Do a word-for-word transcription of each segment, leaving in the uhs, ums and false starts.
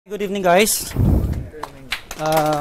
Good evening, guys. Uh,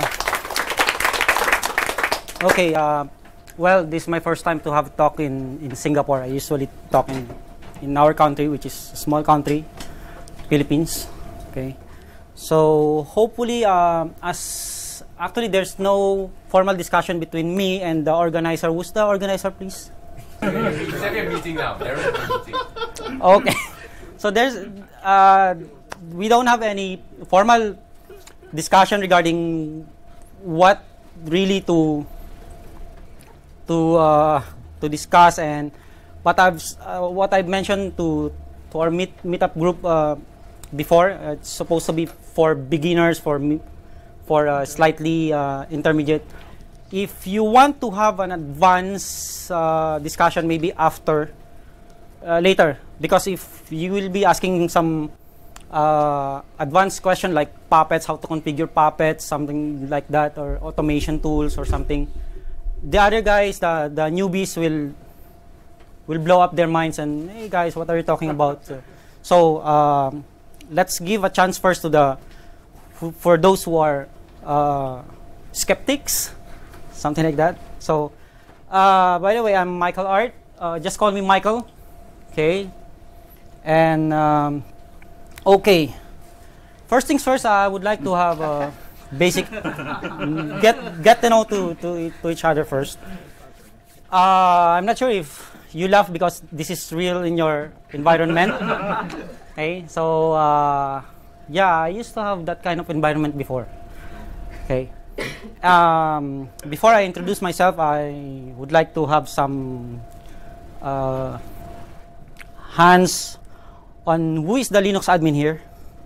okay, uh, well, this is my first time to have a talk in, in Singapore. I usually talk in, in our country, which is a small country, Philippines. Okay, so hopefully, uh, as actually there's no formal discussion between me and the organizer. Who's the organizer, please? It's like a meeting now. There is a meeting. Okay, so there's uh, we don't have any formal discussion regarding what really to to uh, to discuss, and what I've uh, what I've mentioned to to our meet meetup group uh, before. Uh, it's supposed to be for beginners, for me, for uh, slightly uh, intermediate. If you want to have an advanced uh, discussion, maybe after uh, later, because if you will be asking some uh, advanced question like Puppets, how to configure Puppets, something like that, or automation tools or something, the other guys, the the newbies will will blow up their minds and, hey guys, what are you talking about? So um, let's give a chance first to the for those who are uh, skeptics. Something like that. So, uh, by the way, I'm Michael Art. Uh, just call me Michael. Okay. And, um, okay. First things first, I would like to have a basic, get get to know to, to, to each other first. Uh, I'm not sure if you laugh because this is real in your environment. Okay. So, uh, yeah, I used to have that kind of environment before. Okay. Um, before I introduce myself, I would like to have some uh, hands on who is the Linux admin here.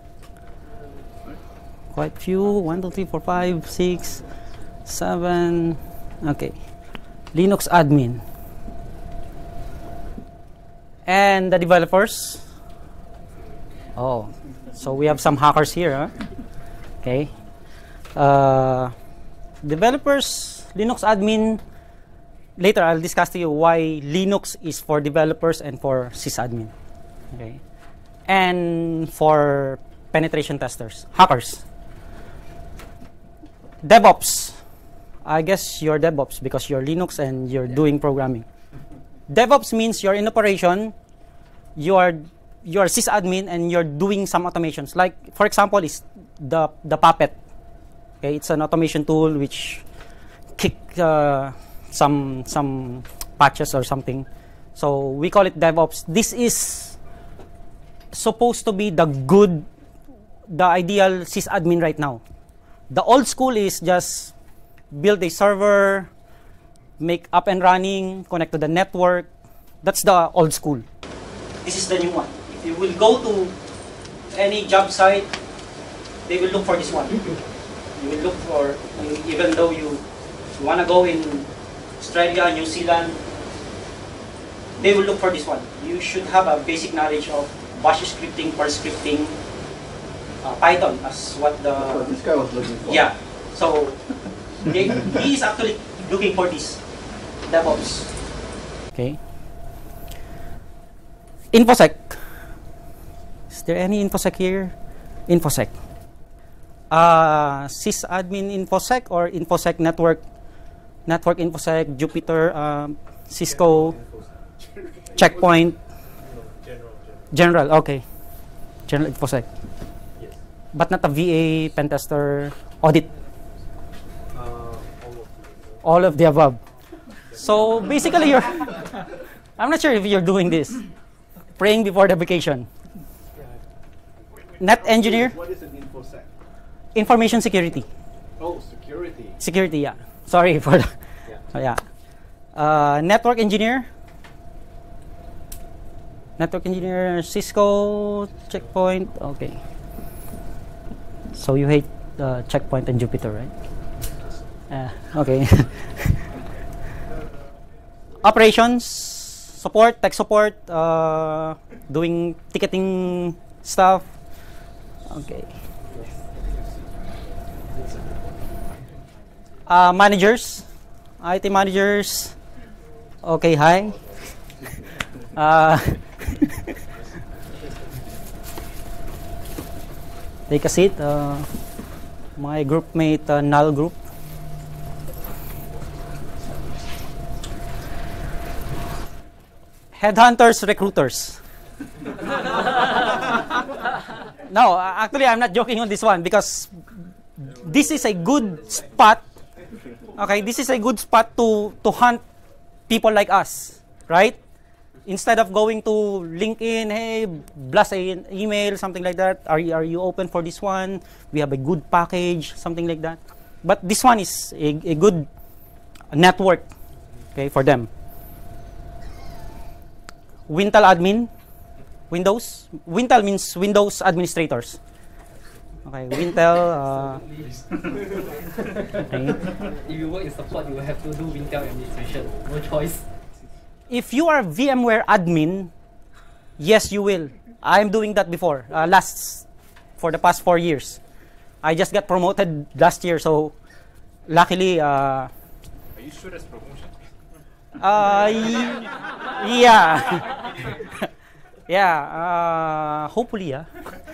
Quite few. One, two, three, four, five, six, seven. Okay, Linux admin. And the developers. Oh, so we have some hackers here, huh? Okay. Uh, developers, Linux admin. Later, I'll discuss to you why Linux is for developers and for sysadmin. Okay, and for penetration testers, hackers. DevOps. I guess you're DevOps because you're Linux and you're doing programming. DevOps means you're in operation. You are you are sysadmin and you're doing some automations. Like, for example, is the the Puppet. Okay, it's an automation tool which kick uh, some some patches or something. So we call it DevOps. This is supposed to be the good, the ideal sysadmin right now. The old school is just build a server, make up and running, connect to the network. That's the old school. This is the new one. If you will go to any job site, they will look for this one. You will look for, even though you want to go in Australia, New Zealand, they will look for this one. You should have a basic knowledge of Bash scripting, Perl scripting, uh, Python, as what the... That's what this guy was looking for. Yeah. So, they, he is actually looking for this, DevOps. Okay. InfoSec. Is there any InfoSec here? InfoSec. Uh, sysadmin InfoSec or InfoSec network, network InfoSec, Jupyter, um, Cisco, Checkpoint, General, General, okay, General InfoSec, yes. But not a V A, pen tester, audit, Uh, all of all of the above. So basically, you're, I'm not sure if you're doing this, praying before the vacation. Net engineer. What is an InfoSec? Information security. Oh, security. Security, yeah. Sorry for the, Yeah. oh, yeah. Uh, network engineer. Network engineer, Cisco, Checkpoint. Okay. So you hate uh, Checkpoint and Jupyter, right? Uh, okay. Operations, support, tech support, uh, doing ticketing stuff. Okay. Uh, managers, I T managers. Okay, hi. Uh, Take a seat. Uh, my groupmate, uh, Null Group. Headhunters, recruiters. No, uh, actually, I'm not joking on this one because this is a good spot. Okay, this is a good spot to to hunt people like us, right? Instead of going to LinkedIn, hey, blast an email, something like that. Are you, are you open for this one? We have a good package, something like that. But this one is a, a good network, okay, for them. Wintel admin, Windows. Wintel means Windows administrators. Okay, Wintel. Uh, okay. If you work in support, you will have to do Wintel administration. No choice. If you are VMware admin, yes, you will. I'm doing that before. Uh, last, for the past four years. I just got promoted last year, so luckily. Uh, Are you sure that's promotion? uh, y- yeah. Yeah. Uh, hopefully, yeah.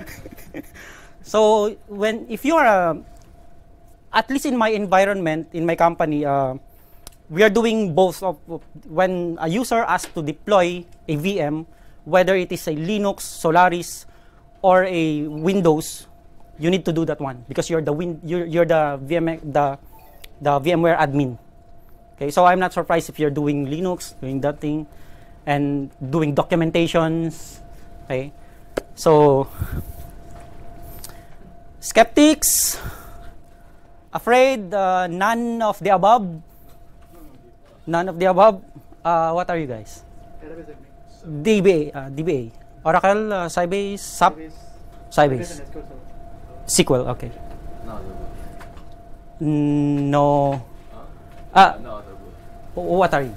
So when if you are, uh, at least in my environment, in my company. Uh, We are doing both of when a user asks to deploy a V M, whether it is a Linux, Solaris, or a Windows, you need to do that one because you're the win, you're, you're the V M the the VMware admin. Okay, so I'm not surprised if you're doing Linux, doing that thing, and doing documentations. Okay, so skeptics, afraid, uh, none of the above. None of the above. Uh, what are you guys? D B A. Uh, D B A. Oracle, uh, Sybase, S A P, Sybase. S Q L. Okay. No, Mm, no. Huh? Ah, No, no. w- what are you?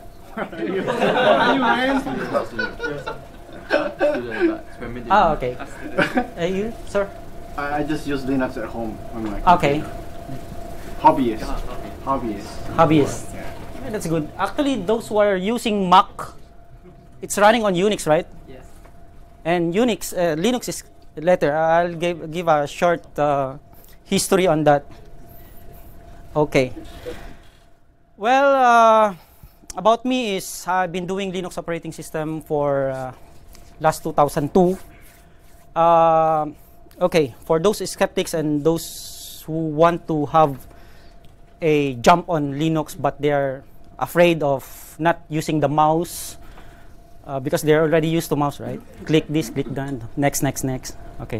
Ah, okay. Uh, you, sir? I, I just use Linux at home on my Okay. computer. Hobbyist. Hobbyist. Hobbyist. Yeah. Yeah, that's good. Actually, those who are using Mac, it's running on Unix, right? Yes. And Unix, uh, Linux is later. I'll give give a short uh, history on that. Okay. Well, uh, about me is I've been doing Linux operating system for uh, last two thousand two. Uh, okay, for those skeptics and those who want to have a jump on Linux, but they're afraid of not using the mouse uh, because they're already used to mouse, right? Click this, click that, next, next, next. Okay.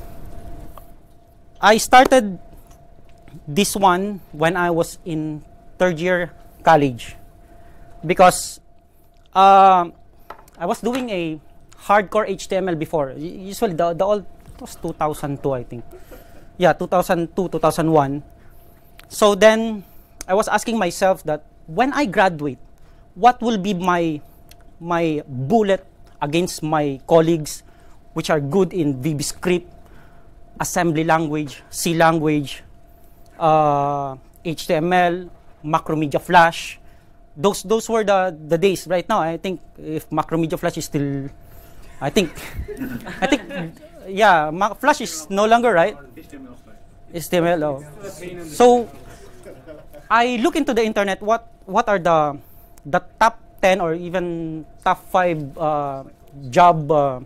I started this one when I was in third year college because uh, I was doing a hardcore H T M L before. Usually the, the old, it was two thousand two, I think. Yeah, two thousand two, two thousand one. So then I was asking myself that when I graduate, what will be my my bullet against my colleagues which are good in V B script, assembly language, C language, uh, H T M L, Macromedia Flash. Those those were the, the days. Right now, I think if Macromedia Flash is still, I think, I think, yeah, Mac Flash is no longer, right? H T M L. Oh. So I look into the internet. What what are the the top ten or even top five uh, job uh,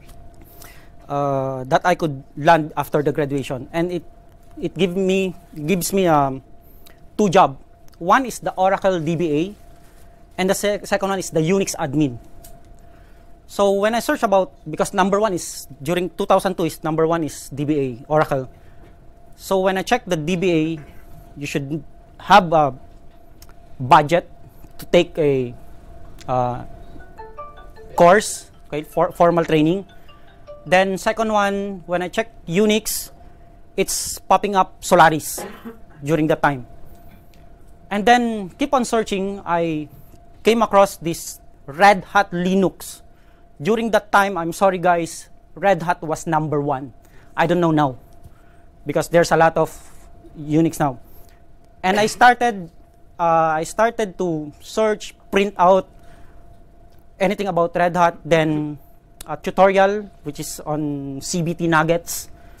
uh, that I could land after the graduation, and it it give me gives me um, two job. One is the Oracle D B A, and the sec second one is the Unix admin. So when I search about, because number one is during two thousand two is number one is D B A Oracle. So when I check the D B A, you should have a budget to take a uh, course, okay, for formal training. Then second one, when I check Unix, it's popping up Solaris during that time. And then keep on searching, I came across this Red Hat Linux. During that time, I'm sorry guys, Red Hat was number one. I don't know now, because there's a lot of Unix now. And I started, uh, I started to search, print out anything about Red Hat, then a tutorial, which is on C B T Nuggets.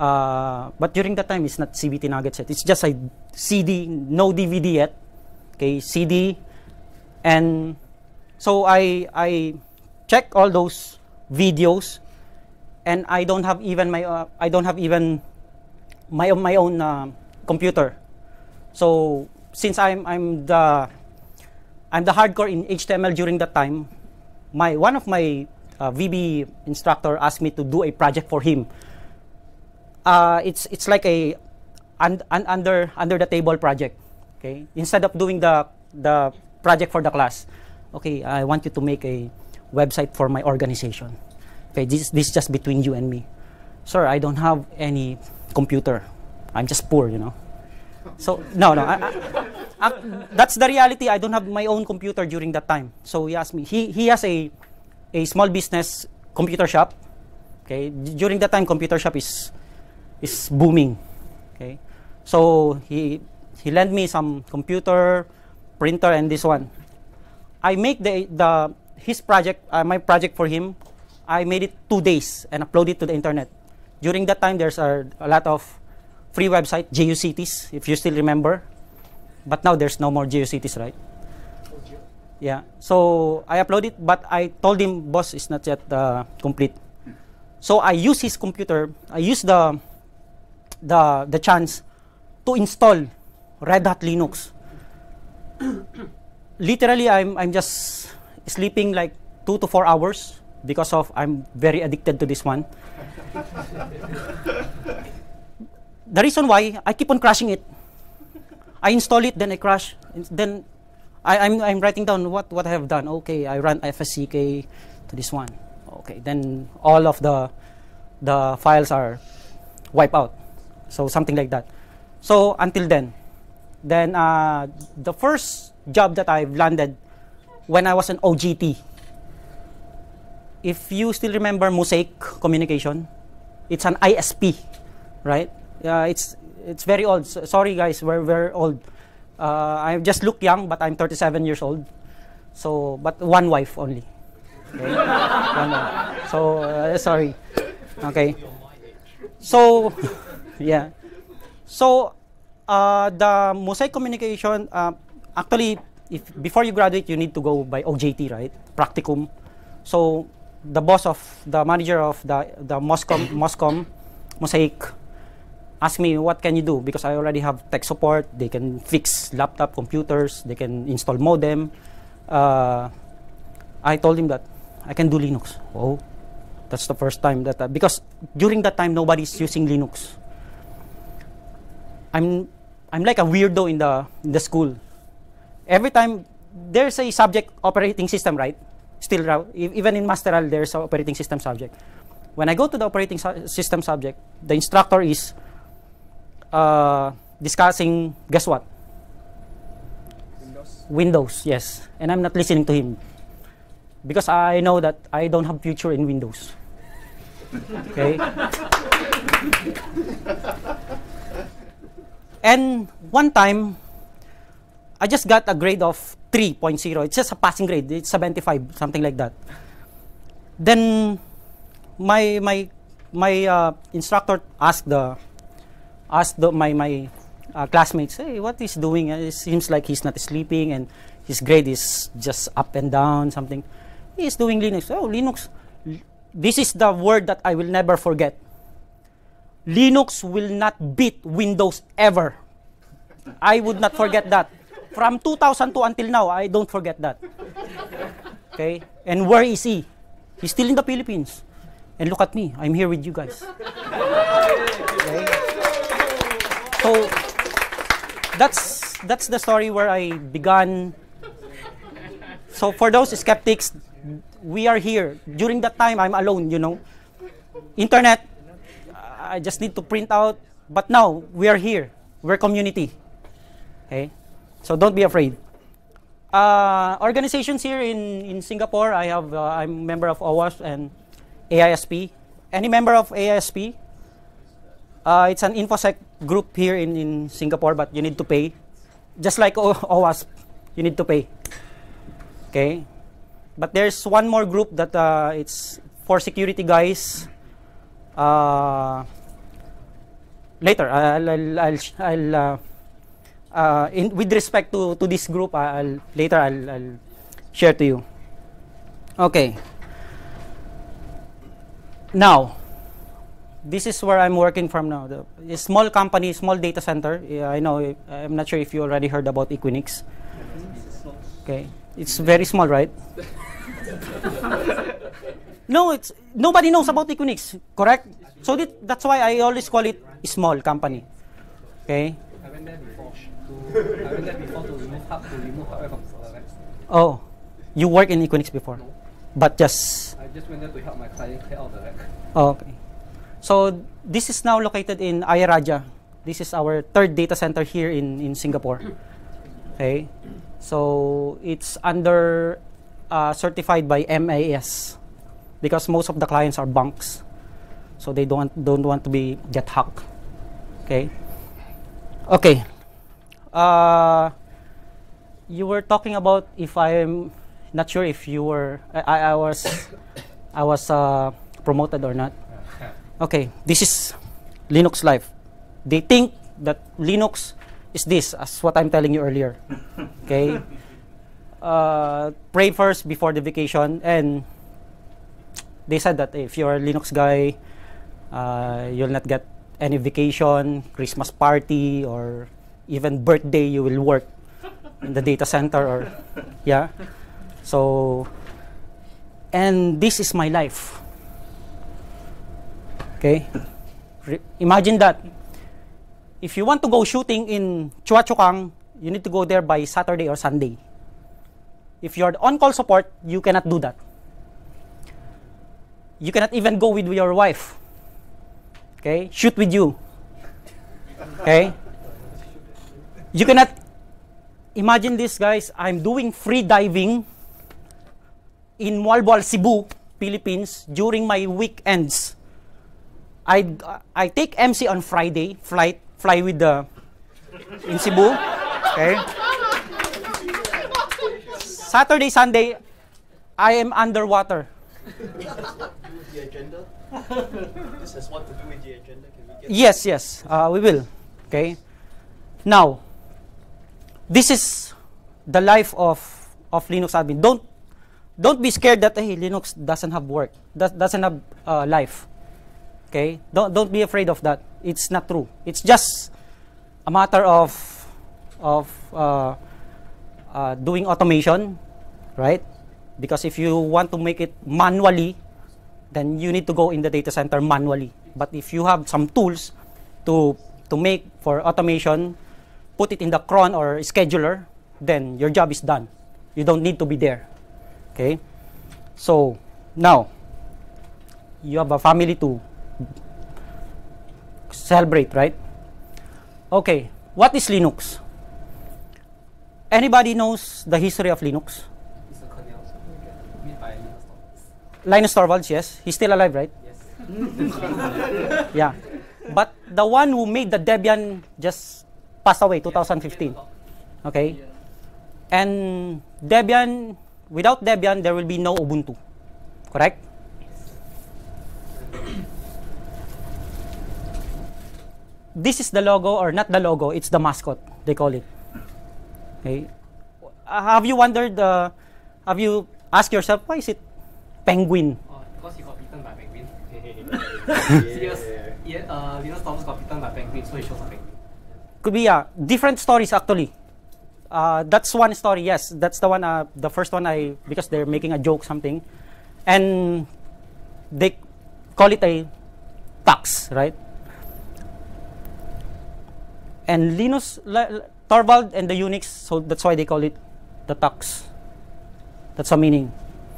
Uh, but during that time, it's not C B T Nuggets yet. It's just a C D, no D V D yet. Okay, C D. And so I, I check all those videos, and I don't have even my, uh, I don't have even my, my own uh, computer. So since I'm, I'm the, I'm the hardcore in H T M L during that time, my, one of my uh, V B instructor asked me to do a project for him. Uh, it's it's like a un, un, under under the table project. Okay, instead of doing the the project for the class, okay, I want you to make a website for my organization. Okay, this this is just between you and me, sir. I don't have any computer. I'm just poor, you know. So no no, I, I, I, that's the reality. I don't have my own computer during that time. So he asked me. He he has a a small business computer shop. Okay, during that time, computer shop is is booming. Okay, so he he lent me some computer, printer, and this one. I make the the his project, uh, my project for him. I made it two days and uploaded it to the internet. During that time, there's a, a lot of free website, J U C Ts, if you still remember. But now there's no more J U C Ts, right? Yeah. So I uploaded, but I told him, boss, it's not yet uh, complete. So I use his computer. I use the the the chance to install Red Hat Linux. Literally, I'm I'm just sleeping like two to four hours because of I'm very addicted to this one. The reason why I keep on crashing it. I install it, then I crash. Then I, I'm I'm writing down what what I have done. Okay, I run F S C K to this one. Okay, then all of the the files are wiped out. So something like that. So until then, then uh, the first job that I've landed when I was an O G T. If you still remember Mosaic Communication, it's an I S P, right? Uh, it's it's very old. So, sorry guys, we're very old. Uh, I just look young, but I'm thirty-seven years old. So, but one wife only. Okay? One wife. So uh, sorry. Okay. So. Yeah. So, uh, the Mosaic Communication, uh, actually, if before you graduate, you need to go by O J T, right? Practicum. So, the boss of, the manager of the, the Moscom, Moscom, Mosaic, asked me, what can you do? Because I already have tech support. They can fix laptop computers. They can install modem. Uh, I told him that I can do Linux. Oh, that's the first time that, uh, because during that time, nobody's using Linux. I'm I'm like a weirdo in the in the school. Every time there's a subject operating system, right? Still, even in Masteral, there's an operating system subject. When I go to the operating su system subject, the instructor is uh, discussing, guess what? Windows. Windows, yes. And I'm not listening to him because I know that I don't have future in Windows. Okay. And one time, I just got a grade of three point oh. It's just a passing grade. It's seventy-five, something like that. Then my my my uh, instructor asked the asked the, my my uh, classmates, hey, what he's doing? It seems like he's not sleeping and his grade is just up and down. Something. He's doing Linux. Oh, Linux. This is the word that I will never forget. Linux will not beat Windows ever. I would not forget that. From two thousand two until now, I don't forget that. Okay? And where is he? He's still in the Philippines. And look at me. I'm here with you guys. Okay? So, that's, that's the story where I began. So, for those skeptics, we are here. During that time, I'm alone, you know. Internet, I just need to print out. But now, we are here. We're community. Okay? So don't be afraid. Uh, organizations here in, in Singapore, I have, uh, I'm a member of OWASP and A I S P. Any member of A I S P? Uh, it's an InfoSec group here in, in Singapore, but you need to pay. Just like o OWASP, you need to pay. Okay? But there's one more group that uh, it's for security guys. Uh, later. I'll, I'll, I'll, I'll uh, uh, in, with respect to, to this group, I'll, later I'll, I'll share to you. Okay. Now, this is where I'm working from now. The, a small company, small data center. Yeah, I know, I'm not sure if you already heard about Equinix. Okay. It's very small, right? No, it's nobody knows about Equinix, correct? So that, that's why I always call it a small company. Okay. I went there before to I went there before to remove hub to remove hardware from the racks. Oh, you work in Equinix before, No. but just I just went there to help my client clear out the rack. oh, okay. So this is now located in Ayaraja. This is our third data center here in in Singapore. Okay, so it's under uh, certified by M A S because most of the clients are banks, so they don't don't want to be get hacked. Okay. Okay. Uh, you were talking about if I'm not sure if you were I, I was I was uh, promoted or not. Okay, this is Linux Live. They think that Linux is this, as what I'm telling you earlier. Okay, uh, pray first before the vacation, and they said that if you're a Linux guy, uh, you'll not get any vacation, Christmas party, or even birthday. You will work in the data center, or yeah. So, and this is my life. Okay, Re- imagine that. If you want to go shooting in Chua Chu Kang, you need to go there by Saturday or Sunday. If you're on-call support, you cannot do that. You cannot even go with your wife. Okay, shoot with you. Okay, you cannot imagine this, guys. I'm doing free diving in Mualboal, Cebu, Philippines during my weekends. I I take M C on Friday, flight, fly with the in Cebu. Okay. Saturday, Sunday, I am underwater. The agenda? This has what to do with the agenda? Can we get Yes, yes, uh, we will. Okay. Now, this is the life of of Linux admin. Don't don't be scared that hey, Linux doesn't have work, does, doesn't have uh, life. Okay, don't don't be afraid of that. It's not true. It's just a matter of of uh, uh, doing automation, right? Because if you want to make it manually, then you need to go in the data center manually. But if you have some tools to to make for automation, put it in the cron or scheduler, then your job is done. You don't need to be there. Okay. So now you have a family to celebrate, right? Okay, what is Linux? Anybody knows the history of Linux? It's a kernel made by Linus Torvalds. Linus Torvalds, yes. He's still alive, right? Yes. Yeah. But the one who made the Debian just passed away, twenty fifteen. Okay? And Debian, without Debian, there will be no Ubuntu. Correct? This is the logo, or not the logo, it's the mascot, they call it. Okay. Uh, have you wondered, uh, have you asked yourself, why is it penguin? Oh, because he got bitten by penguin. Serious. Yeah, uh, Linus Torvalds got bitten by penguin, so he chose a penguin. Could be, uh, different stories actually. Uh, that's one story, yes. That's the one, uh, the first one I, because they're making a joke, something. And they call it a tax, right? And Linus Torvald and the Unix, so that's why they call it the tux. That's the meaning.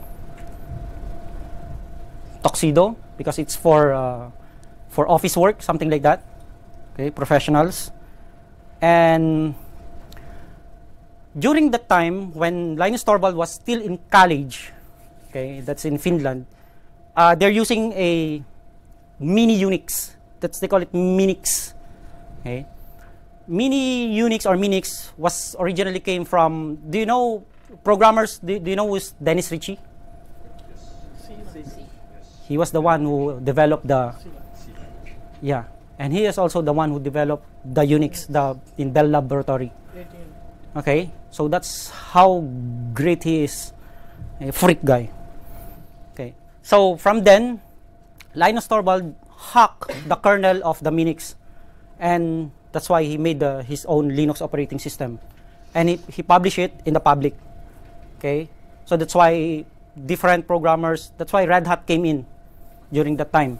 Tuxedo, because it's for uh, for office work, something like that. Okay, professionals. And during the time when Linus Torvald was still in college, okay, that's in Finland, uh, they're using a mini Unix. That's, they call it Minix. Okay. Mini Unix or Minix was originally came from, do you know programmers, do, do you know who's Dennis Ritchie? He was the one who developed the, yeah, and he is also the one who developed the Unix, the in Bell Laboratory. Okay, so that's how great he is, a freak guy. Okay, so from then, Linus Torvald hacked the kernel of the Minix, and that's why he made the, his own Linux operating system, and he, he published it in the public. Okay, so that's why different programmers, that's why Red Hat came in during that time.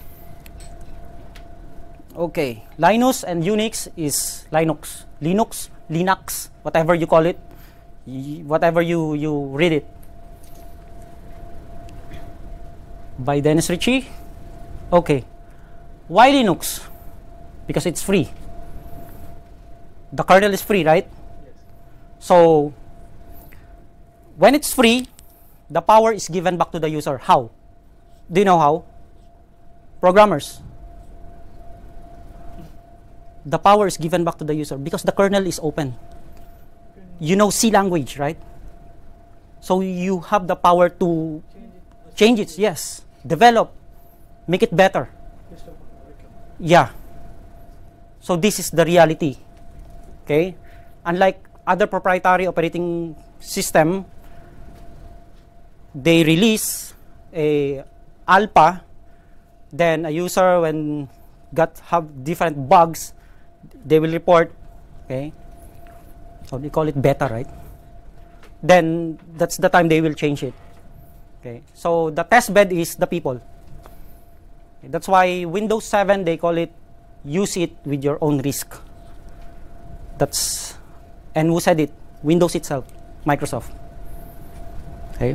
Okay, Linus and Unix is Linux, Linux, Linux, whatever you call it, y whatever you, you read it. By Dennis Ritchie. Okay, why Linux? Because it's free. The kernel is free, right? Yes. So, when it's free, the power is given back to the user. How? Do you know how? Programmers. The power is given back to the user because the kernel is open. You know C language, right? So you have the power to change it, yes. Develop, make it better. Yeah. So this is the reality. Okay? Unlike other proprietary operating system, they release a alpha, then a user when got have different bugs, they will report. Okay? So they call it beta, right? Then that's the time they will change it. Okay, so the test bed is the people. Okay, that's why Windows seven, they call it use it with your own risk. That's, and who said it? Windows itself, Microsoft. Okay.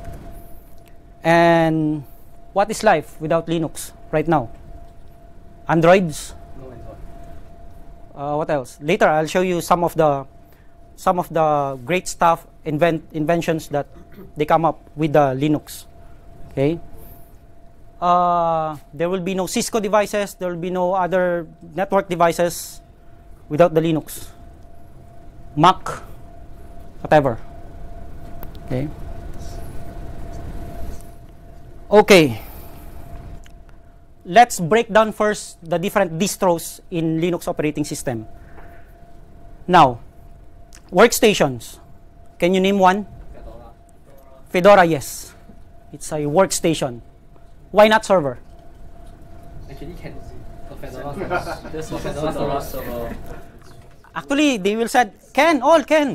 And what is life without Linux right now? Androids. Uh, what else? Later, I'll show you some of the some of the great stuff, invent inventions that they come up with the Linux. Okay. Uh, there will be no Cisco devices. There will be no other network devices without the Linux. Mac, whatever. Okay. Okay. Let's break down first the different distros in Linux operating system. Now, workstations. Can you name one? Fedora. Fedora, yes. It's a workstation. Why not server? Actually, can the Fedora. There's a Fedora server. Actually, they will said, can, all can.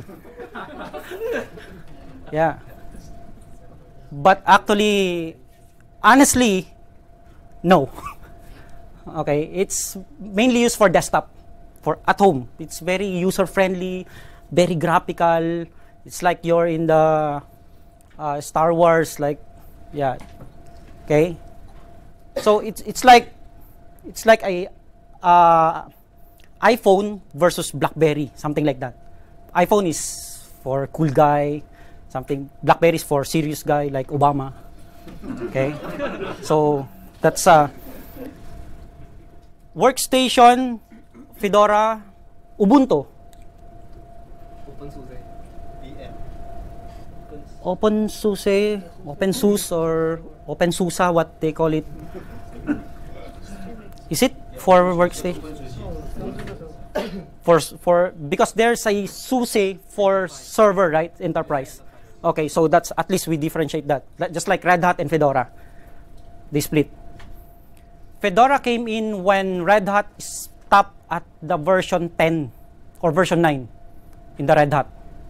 Yeah. But actually, honestly, no. Okay, it's mainly used for desktop, for at home. It's very user-friendly, very graphical. It's like you're in the uh, Star Wars, like, yeah. Okay. So it's it's like it's like a uh, iPhone versus BlackBerry, something like that. iPhone is for cool guy, something. BlackBerry is for serious guy like Obama. Okay. So that's a workstation, Fedora, Ubuntu. OpenSUSE. V M. OpenSUSE, OpenSUSE or OpenSUSE, what they call it. Is it for workstation? For for because there's a SUSE for server, right? Enterprise. Okay, so that's at least we differentiate that. Just like Red Hat and Fedora, they split. Fedora came in when Red Hat stopped at the version ten or version nine in the Red Hat.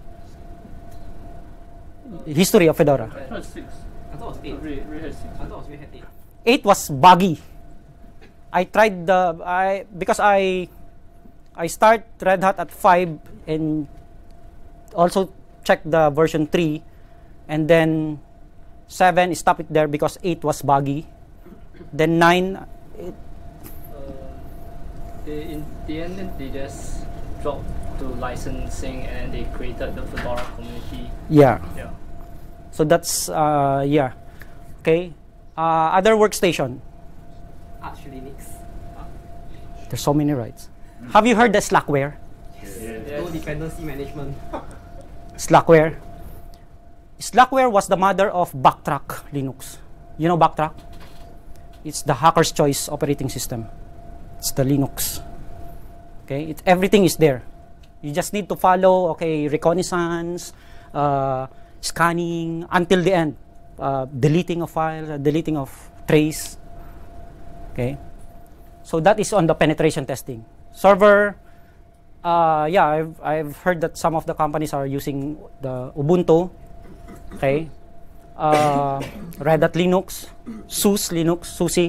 History of Fedora. I thought it was eight. I thought it was Red Hat eight. eight was buggy. I tried the I because I I start Red Hat at five and also check the version three, and then seven stop it there because eight was buggy. Then nine. It, uh, they, in the end, they just dropped to licensing and they created the Fedora community. yeah. Yeah. So that's uh, yeah. Okay. Uh, other workstation. Arch Linux. There's so many rights. Have you heard the Slackware? No dependency management. Slackware. Slackware was the mother of Backtrack Linux. You know Backtrack? It's the hacker's choice operating system. It's the Linux. Okay, it, everything is there. You just need to follow, okay, reconnaissance, uh, scanning until the end, uh, deleting of files, uh, deleting of trace. Okay, so that is on the penetration testing. Server, uh, yeah, I've, I've heard that some of the companies are using the Ubuntu, okay, uh, Red Hat Linux, SUSE Linux, SUSE,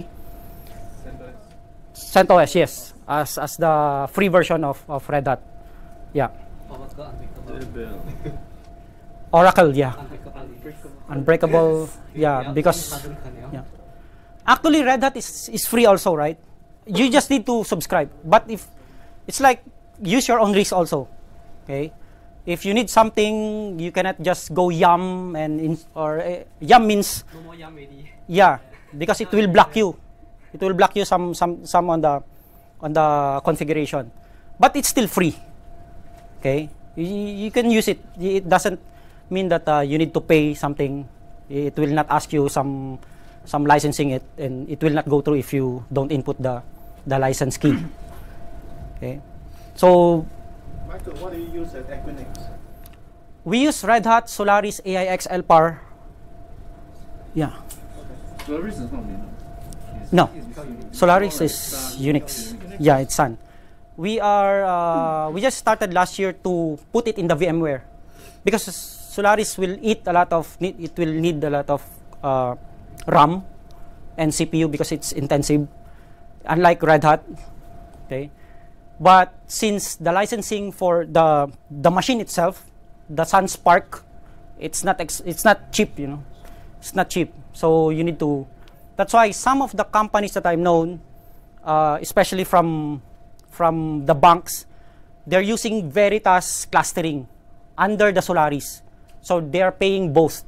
CentOS, yes, as, as the free version of, of Red Hat, yeah. Oracle Unbreakable. Oracle, yeah. Unbreakable. Unbreakable, yeah, because yeah. Actually Red Hat is, is free also, right? You just need to subscribe. But if it's like use your own risk also. Okay? If you need something, you cannot just go yum and in, or uh, yum means No more yum ready. yeah, because it will block you. It will block you some some some on the on the configuration. But it's still free. Okay? You, you can use it. It doesn't mean that uh, you need to pay something. It will not ask you some some licensing it, and it will not go through if you don't input the the license key. Okay, so Michael, what do you use at Equinix? we use Red Hat, Solaris, A I X, L P A R. Yeah, Solaris is not Linux. no, Solaris is Unix. Yeah, it's Sun. We are uh, we just started last year to put it in the VMware because Solaris will eat a lot of need, it will need a lot of uh, RAM and C P U because it's intensive, unlike Red Hat. Okay, but since the licensing for the the machine itself, the Sun Spark, it's not ex it's not cheap, you know, it's not cheap. So you need to. That's why some of the companies that I've known, uh, especially from from the banks, they're using Veritas clustering under the Solaris. So they're paying both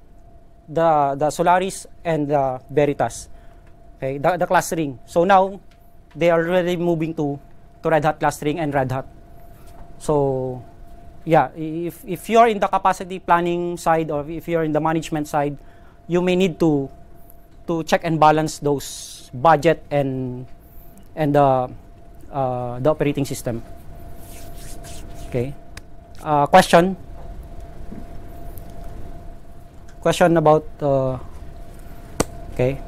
the the Solaris and the Veritas, okay, the, the clustering. So now they are already moving to to Red Hat clustering and Red Hat. So yeah, if if you're in the capacity planning side or if you're in the management side, you may need to to check and balance those budget and and the uh, the operating system. Okay, uh, question. Question about uh, okay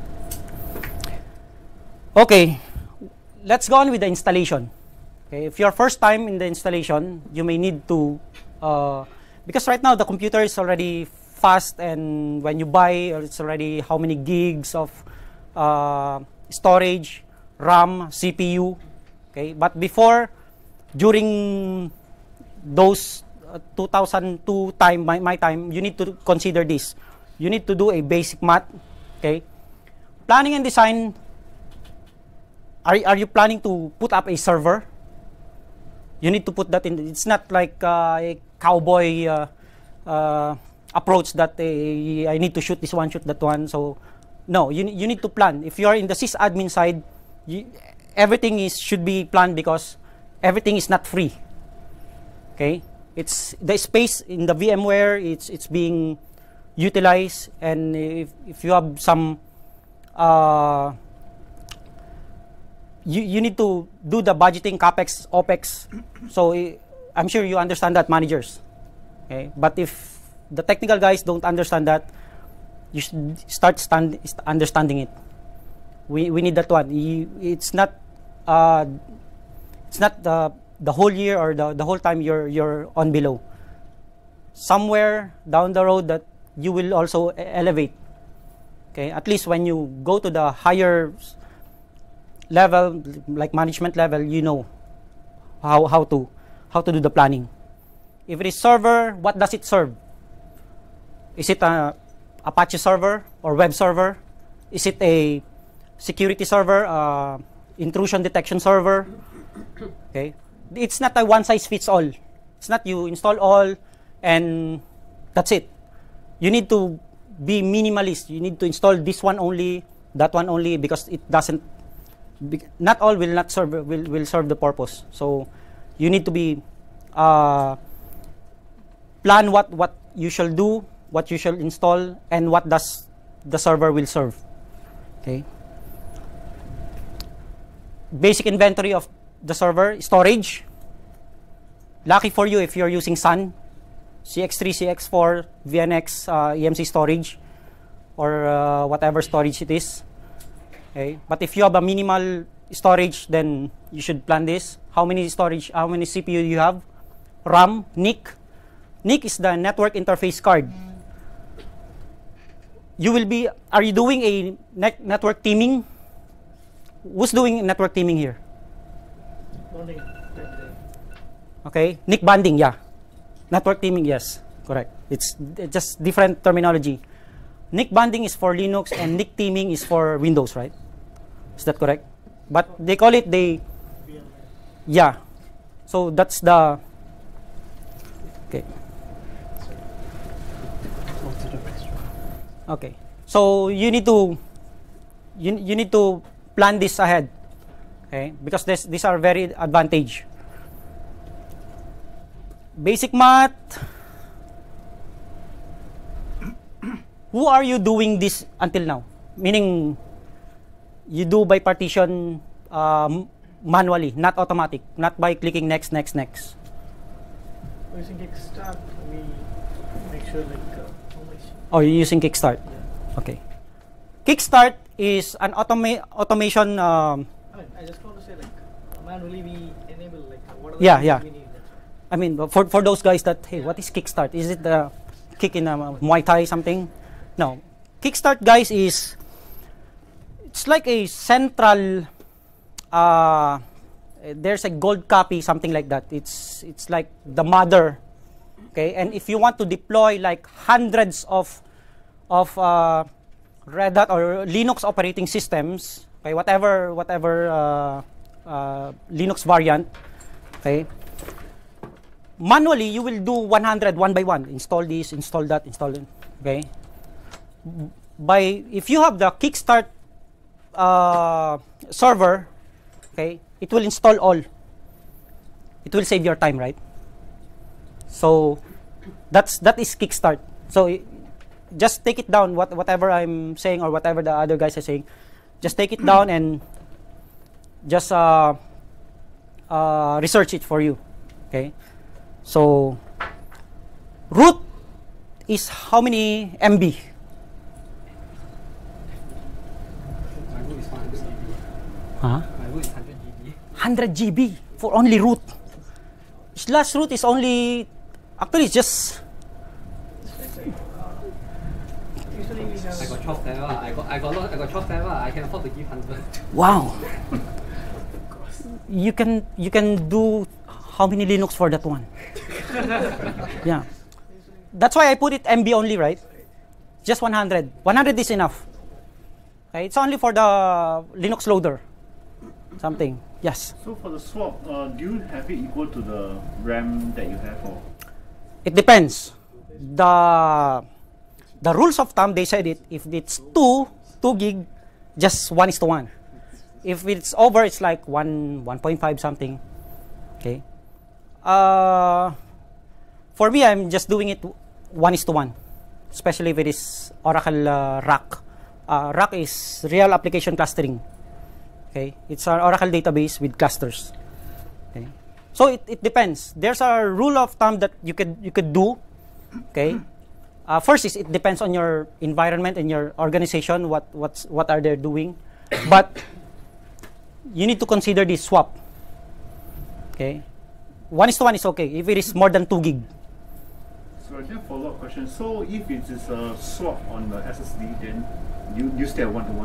okay let's go on with the installation. Okay, if you're first time in the installation, you may need to uh, because right now the computer is already fast, and when you buy it's already how many gigs of uh, storage, RAM, C P U. Okay, but before, during those Uh, two thousand two time, my, my time, you need to consider this. You need to do a basic math. Okay, planning and design. Are, are you planning to put up a server? You need to put that in. It's not like uh, a cowboy uh, uh, approach that uh, I need to shoot this one, shoot that one. So no, you, you need to plan. If you are in the sysadmin side, you, everything is should be planned because everything is not free. Okay. It's the space in the VMware, it's it's being utilized, and if, if you have some uh, you, you need to do the budgeting, capex, opex. So uh, I'm sure you understand that, managers. Okay, but if the technical guys don't understand that, you should start stand, understanding it. We we need that one. You, it's not uh, it's not the the whole year or the, the whole time you're you're on below. Somewhere down the road that you will also elevate. Okay, at least when you go to the higher level, like management level, you know how how to how to do the planning. If it is server, what does it serve? Is it a Apache server or web server? Is it a security server, uh, intrusion detection server? Okay. It's not a one size fits all. It's not you install all and that's it. You need to be minimalist. You need to install this one only, that one only, because it doesn't. Not all will not serve will will serve the purpose. So you need to be uh, plan what what you shall do, what you shall install, and what does the server will serve. Okay. basic inventory of the server, storage. Lucky for you if you're using Sun, C X three, C X four, V N X, uh, E M C storage, or uh, whatever storage it is. Okay, but if you have a minimal storage, then you should plan this. How many storage? How many C P U you have? RAM, N I C. N I C is the network interface card. You will be. Are you doing a net network teaming? Who's doing network teaming here? Bonding. Okay, N I C banding, yeah. Network teaming, yes, correct. It's just different terminology. N I C banding is for Linux and N I C teaming is for Windows, right? Is that correct? But they call it the, yeah. So that's the, okay. Okay, so you need to, you, you need to plan this ahead, okay? Because this, these are very advantage. Basic math. Who are you doing this until now? Meaning, you do by partition um, manually, not automatic, not by clicking next, next, next. Using Kickstart, we make sure like uh, how much. Oh, you're using Kickstart. Yeah. Okay. Kickstart is an automa automation. Um, I mean, I just want to say like manually we enable like what are Yeah, the yeah. things we need. I mean, for for those guys that, hey, what is Kickstart? Is it the kick in a Muay Thai something? No. Kickstart, guys, is it's like a central. Uh, there's a gold copy, something like that. It's it's like the mother. Okay, and if you want to deploy like hundreds of of uh, Red Hat or Linux operating systems, okay, whatever whatever uh, uh, Linux variant, okay. Manually, you will do one hundred one by one. Install this, install that, install it. Okay. By if you have the Kickstart uh, server, okay, it will install all. It will save your time, right? So that's that is Kickstart. So just take it down. What whatever I'm saying or whatever the other guys are saying, just take it down and just uh, uh, research it for you. Okay. So, root is how many M B? My root is one hundred G B. Huh? My root is one hundred G B. one hundred G B for only root. Slash root is only, actually it's just, Usually we I have got twelve tera. I got I got lot, I got twelve tera. I can afford to give one hundred. wow. You can, you can do how many Linux for that one? Yeah. That's why I put it M B only, right? Just one hundred. one hundred is enough. Okay, it's only for the Linux loader. Something. Yes. So for the swap, uh, do you have it equal to the RAM that you have, or? It depends. The the rules of thumb, they said it. If it's two, two gig, just one is to one. If it's over, it's like one, one point five something. Okay. Uh, for me, I'm just doing it one is to one, especially if it is Oracle uh, R A C. Uh, R A C is Real Application Clustering. Okay, it's an Oracle database with clusters. Okay, so it, it depends. There's a rule of thumb that you could you could do. Okay, uh, first is it depends on your environment and your organization. What what's what are they doing, but you need to consider this swap. Okay. One is to one is okay if it is more than two gig. So I have a follow-up question. So if it is a swap on the S S D, then you you still have one to one.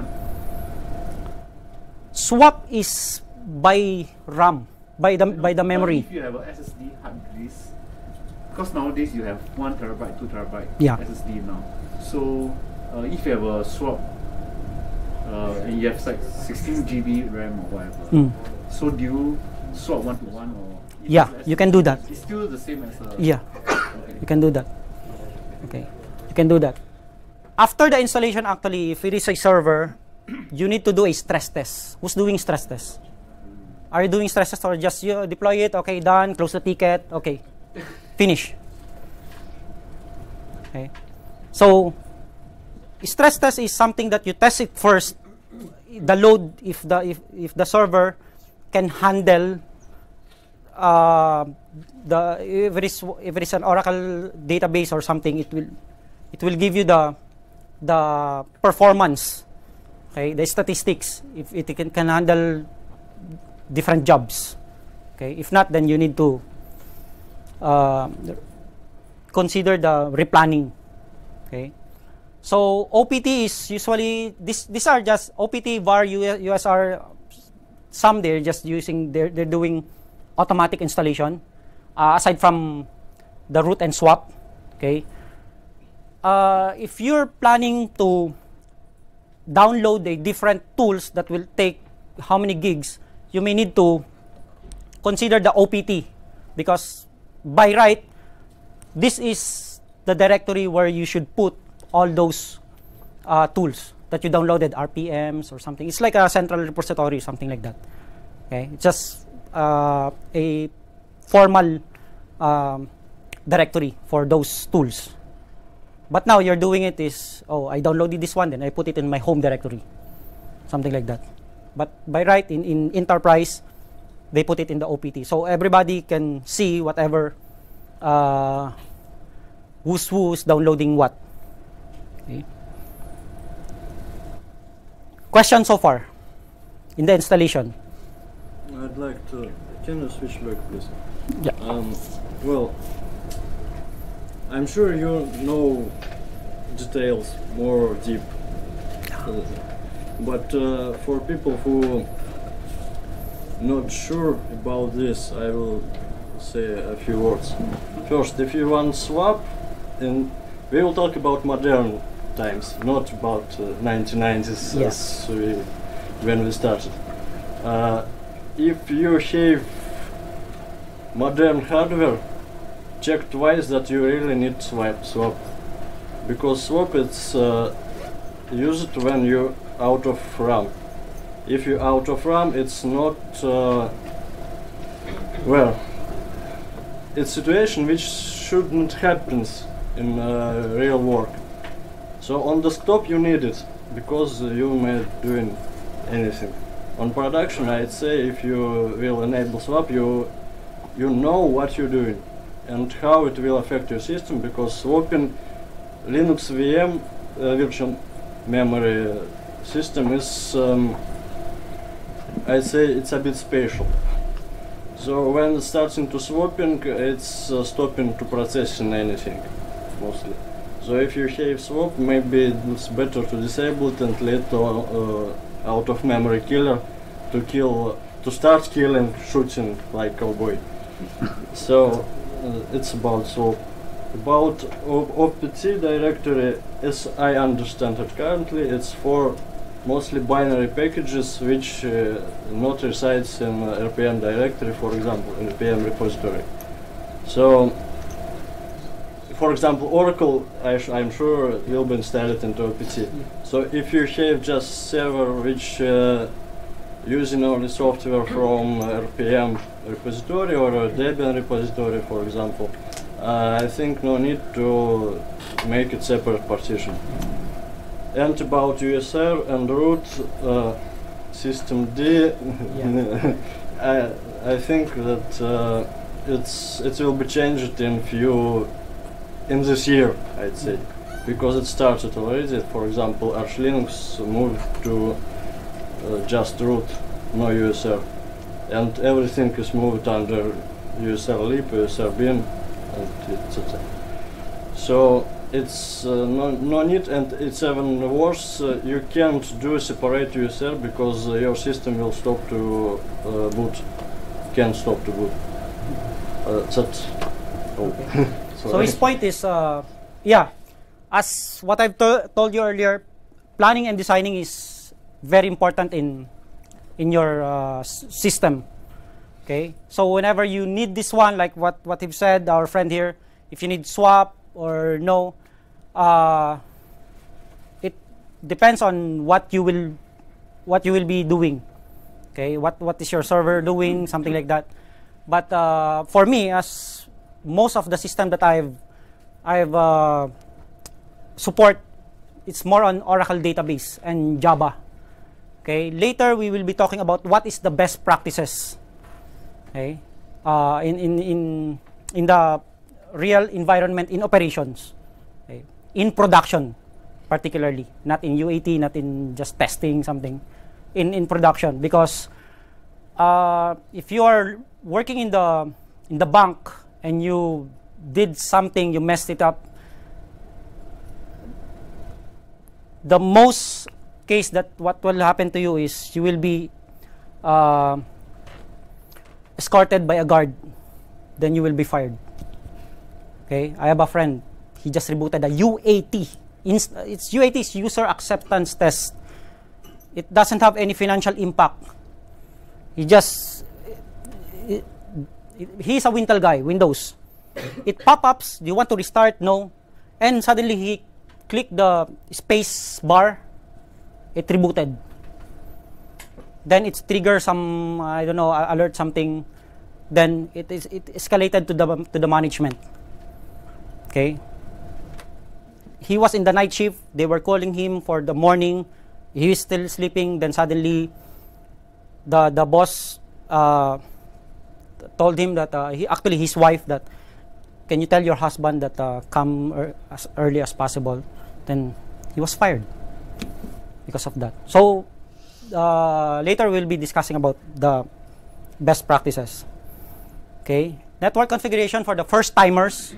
Swap is by RAM, by the by the memory. But if you have a S S D hard disk, because nowadays you have one terabyte, two terabyte Yeah. S S D now. So uh, if you have a swap, uh, and you have like sixteen G B RAM or whatever, Mm. so do you swap one to one or? if Yeah, it's you can do that. It's still the same as a. Yeah, Okay. you can do that. Okay, you can do that. After the installation, actually, if it is a server, you need to do a stress test. Who's doing stress test? Are you doing stress test or just you deploy it? Okay, done. Close the ticket. Okay, finish. Okay, so stress test is something that you test it first. The load, if the if, if the server can handle uh, the if it is if it is an Oracle database or something, it will it will give you the the performance, okay, the statistics, if it can, can handle different jobs. Okay, if not, then you need to uh, consider the replanning. Okay, so O P T is usually this. These are just O P T, V A R, U S R. Some they're just using they're they're doing automatic installation uh, aside from the root and swap. Okay, uh, if you're planning to download the different tools that will take how many gigs, you may need to consider the O P T, because by right, this is the directory where you should put all those uh, tools that you downloaded, R P Ms or something. It's like a central repository, something like that. Okay, it's just uh, a formal um, directory for those tools. But now you're doing it is, oh, I downloaded this one, then I put it in my home directory, something like that. But by right, in, in enterprise, they put it in the O P T. So everybody can see whatever, uh, who's who's downloading what. Okay. Question so far in the installation? I'd like to, can you switch back please? Yeah. Um, well, I'm sure you know details more deep, uh, but uh, for people who not sure about this, I will say a few words. First, if you want swap, and we will talk about modern times, not about uh, nineteen nineties Yes. as we, when we started. Uh, if you have modern hardware, check twice that you really need swap, swap. Because swap it's uh, used when you're out of RAM. If you're out of RAM, it's not, uh, well, it's a situation which shouldn't happen in uh, real work. So on desktop you need it, because uh, you may doing anything. On production, I'd say if you will enable swap, you you know what you're doing and how it will affect your system, because swapping Linux V M uh, virtual memory uh, system is, um, I'd say it's a bit special. So when it starts into swapping, it's uh, stopping to processing anything, mostly. So if you have swap, maybe it's better to disable it and let uh, out of memory killer to kill, to start killing, shooting like cowboy. So uh, it's about swap. About O P T directory, as I understand it currently, it's for mostly binary packages which uh, not resides in uh, R P M directory, for example, in R P M repository. So, for example, Oracle, I sh I'm sure, will be installed into O P T. So if you have just server which uh, using only software from uh, R P M repository or a Debian repository, for example, uh, I think no need to make it separate partition. And about U S R and root uh, system D, Yeah. I I think that uh, it's it will be changed in few in this year, I'd say, because it started already. For example, Arch Linux moved to uh, just root, no U S R, and everything is moved under U S R lib, U S R bin, and et cetera. So it's uh, no, no need, and it's even worse. Uh, you can't do separate U S R because uh, your system will stop to uh, boot. Can't stop to boot. Uh, that's oh. So his point is, uh, yeah, as what I've to told you earlier, planning and designing is very important in in your uh, system. Okay, so whenever you need this one, like what what he said, our friend here, if you need swap or no, uh, it depends on what you will what you will be doing. Okay, what what is your server doing, something like that. But uh, for me, as most of the system that I've I've uh, support, it's more on Oracle database and Java. Okay, later we will be talking about what is the best practices. Okay, uh, in in in in the real environment in operations, okay? In production, particularly, not in U A T, not in just testing something, in in production, because uh, if you are working in the in the bank and you did something, you messed it up, the most case that what will happen to you is you will be uh, escorted by a guard, then you will be fired. Okay, I have a friend, he just rebooted a U A T. Inst it's U A T is user acceptance test. It doesn't have any financial impact. He just it, it, he's a Wintel guy, Windows. It pop-ups, do you want to restart? No. And suddenly he clicked the space bar, it rebooted. Then it triggers some, I don't know, alert something. Then it is it escalated to the to the management. Okay. He was in the night shift. They were calling him for the morning. He was still sleeping. Then suddenly, the the boss uh, told him that uh, he actually his wife that, can you tell your husband that uh, come er, as early as possible? Then he was fired because of that. So uh, later we'll be discussing about the best practices. Okay, network configuration for the first timers.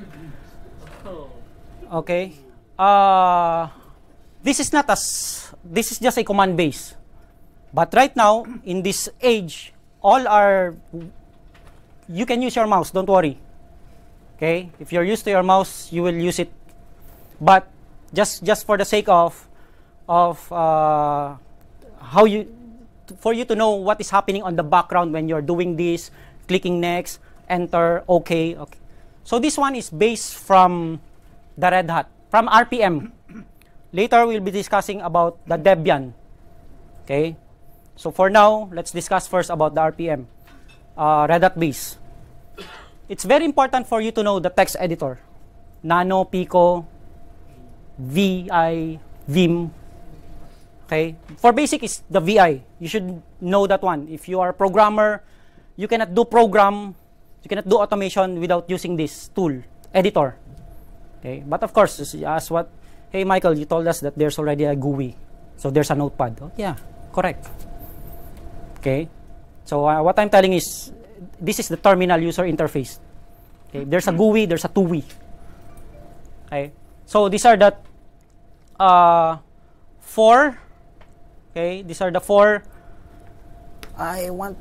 Okay, uh, this is not as this is just a command base, but right now in this age, all are you can use your mouse. Don't worry. Okay, if you're used to your mouse, you will use it. But just just for the sake of of uh, how you for you to know what is happening on the background when you're doing this, clicking next, enter, okay, okay. So this one is based from the Red Hat, from R P M. Later we'll be discussing about the Debian. Okay, so for now, let's discuss first about the R P M, uh, Red Hat base. It's very important for you to know the text editor, Nano, Pico, V I, Vim. Okay, for basic is the V I. You should know that one. If you are a programmer, you cannot do program, you cannot do automation without using this tool, editor. Okay, but of course, as what, hey Michael, you told us that there's already a G U I, so there's a notepad. Oh, yeah, correct. Okay, so uh, what I'm telling is, this is the terminal user interface. Okay, there's a G U I, there's a T U I. Okay, so these are the uh, four. Okay, these are the four. I want.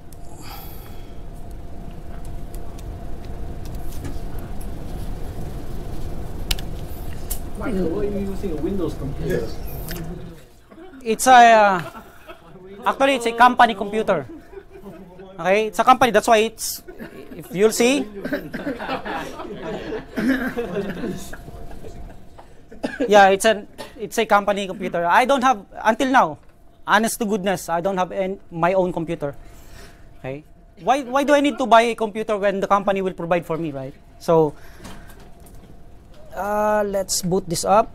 Michael, why are you using a Windows computer? It's a uh, actually it's a company computer. Okay, it's a company. That's why it's. If you'll see. Yeah, it's a it's a company computer. I don't have until now. Honest to goodness, I don't have any, my own computer. Okay, why why do I need to buy a computer when the company will provide for me, right? So. Uh, let's boot this up.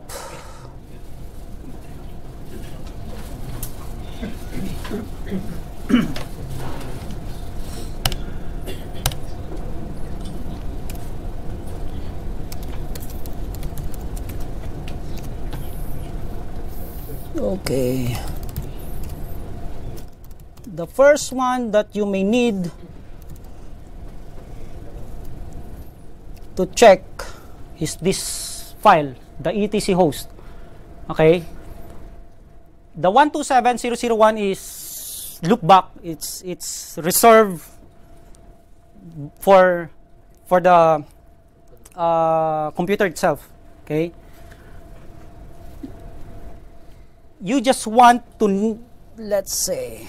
Okay. The first one that you may need to check is this file, the E T C host. Okay, the one two seven zero zero one is loopback. It's it's reserved for for the uh, computer itself. Okay, you just want to, let's say,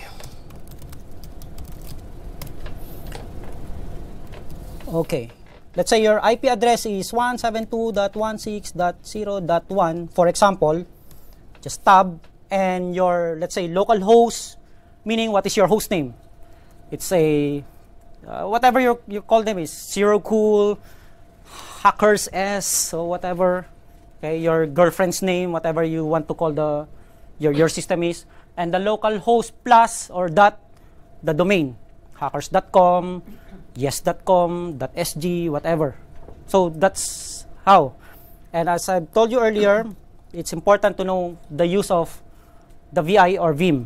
okay. Let's say your I P address is one seventy-two dot one sixty dot zero dot one, for example. Just tab, and your, let's say, local host, meaning what is your host name? It's a, uh, whatever your, you call them is, Zero Cool, Hackers S, or whatever. Okay, your girlfriend's name, whatever you want to call the, your, your system is. and the local host plus or dot the domain, hackers dot com, yes dot com, .sg, whatever. So that's how. And as I've told you earlier, it's important to know the use of the V I or Vim.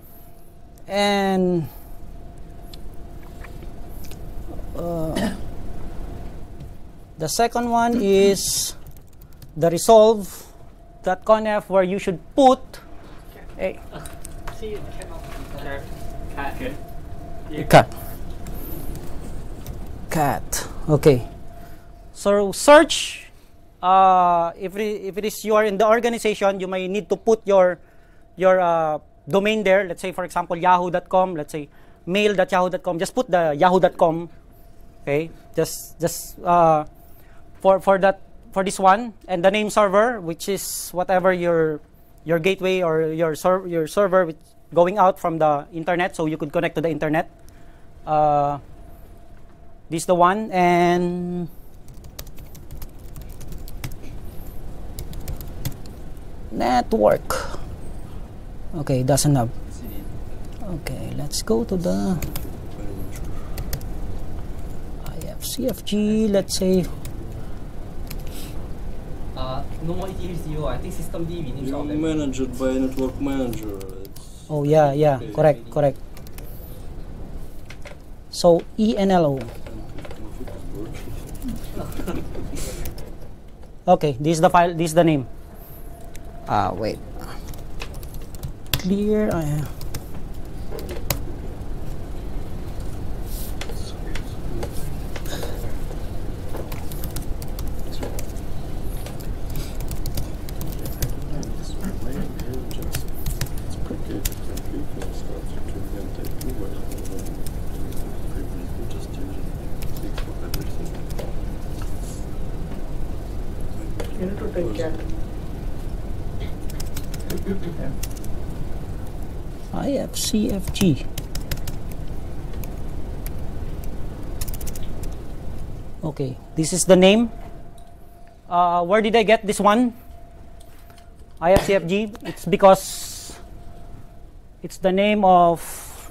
And uh, the second one is the resolve.conf, where you should put a See, it cannot. Cat. Okay. cat. Cat. Okay. So search. Uh, if it, if it is you are in the organization, you may need to put your your uh, domain there. Let's say, for example, yahoo dot com. Let's say mail dot yahoo dot com. Just put the yahoo dot com. Okay. Just just uh, for for that for this one, and the name server, which is whatever your your gateway or your ser your server which going out from the internet, so you could connect to the internet. Uh, this is the one, and network. Okay, doesn't have. Okay, let's go to the I F C F G. Let's say Uh, no more E T H zero. I think system D we need You all of them. manage it by network manager. It's oh yeah, yeah, okay. correct, correct. So E N L O. Okay, this is the file. This is the name. Ah, wait. Clear. Uh, You need to take cat. I F C F G. Okay, this is the name. Uh, where did I get this one? I F C F G. It's because it's the name of.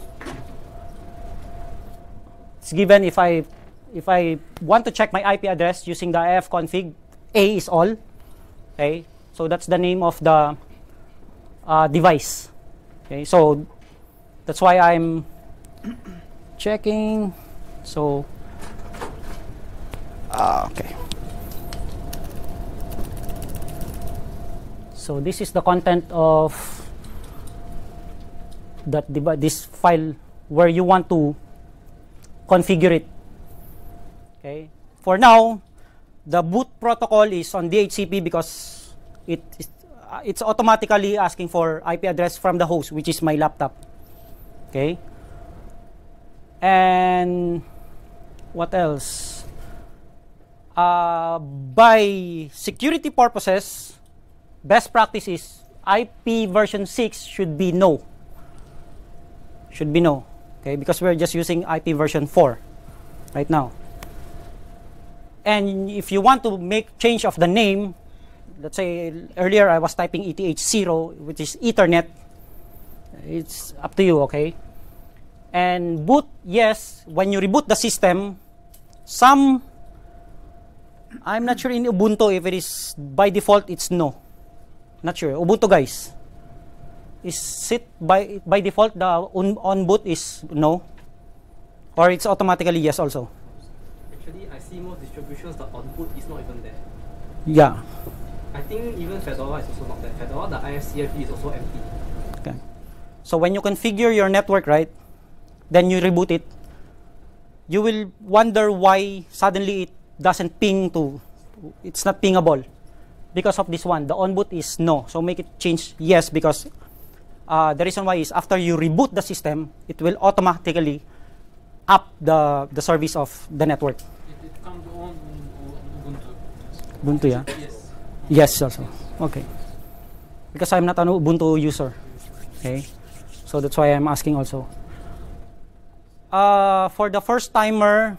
It's given if I if I want to check my I P address using the ifconfig. A is all. Okay, so that's the name of the uh, device. Okay, so that's why I'm checking. So, uh, okay. So this is the content of that device, this file where you want to configure it. Okay. For now, the boot protocol is on D H C P because it is, uh, it's automatically asking for I P address from the host, which is my laptop. Okay. And what else? Uh, by security purposes, best practice is I P version six should be no. Should be no. Okay, because we're just using I P version four right now. And if you want to make change of the name, let's say earlier I was typing E T H zero, which is Ethernet. It's up to you, okay? And boot, yes, when you reboot the system, some, I'm not sure in Ubuntu if it is by default, it's no. Not sure. Ubuntu, guys. Is it by, by default, the on, on boot is no? Or it's automatically yes also? Actually, I see most distributions the on boot is not even there. Yeah. I think even Fedora is also not there. Fedora, the I F C F G is also empty. Okay. So when you configure your network, right, then you reboot it, you will wonder why suddenly it doesn't ping to, it's not pingable. Because of this one, the on boot is no. So make it change yes, because uh, the reason why is after you reboot the system, it will automatically up the, the service of the network. It, it comes on Ubuntu. Ubuntu, yeah? Yes. Yes, also. Okay. Because I'm not an Ubuntu user. Okay. So that's why I'm asking also. Uh, for the first timer,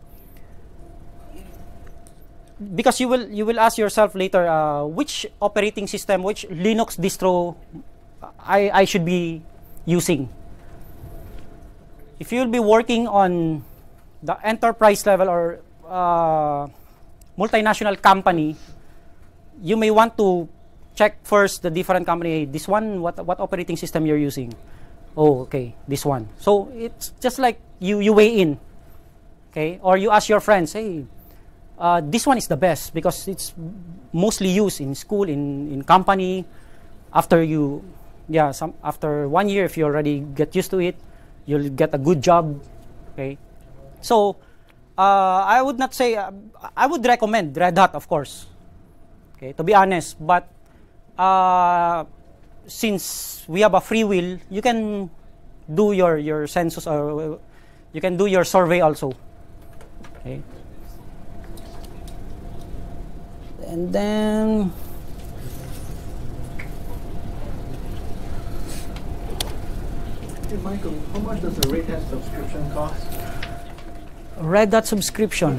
because you will you will ask yourself later uh, which operating system, which Linux distro I I should be using. If you'll be working on the enterprise level or uh, multinational company, you may want to check first the different company. Hey, this one, what what operating system you're using? Oh, okay, this one. So it's just like you you weigh in, okay? Or you ask your friends, hey, uh, this one is the best because it's mostly used in school, in in company. After you, yeah, some after one year, if you already get used to it, you'll get a good job, okay? So uh, I would not say uh, I would recommend Red Hat, of course. Okay, to be honest, but uh, since we have a free will, you can do your your census or you can do your survey also. Okay, and then. Hey Michael, how much does a Red Hat subscription cost? Red Hat subscription.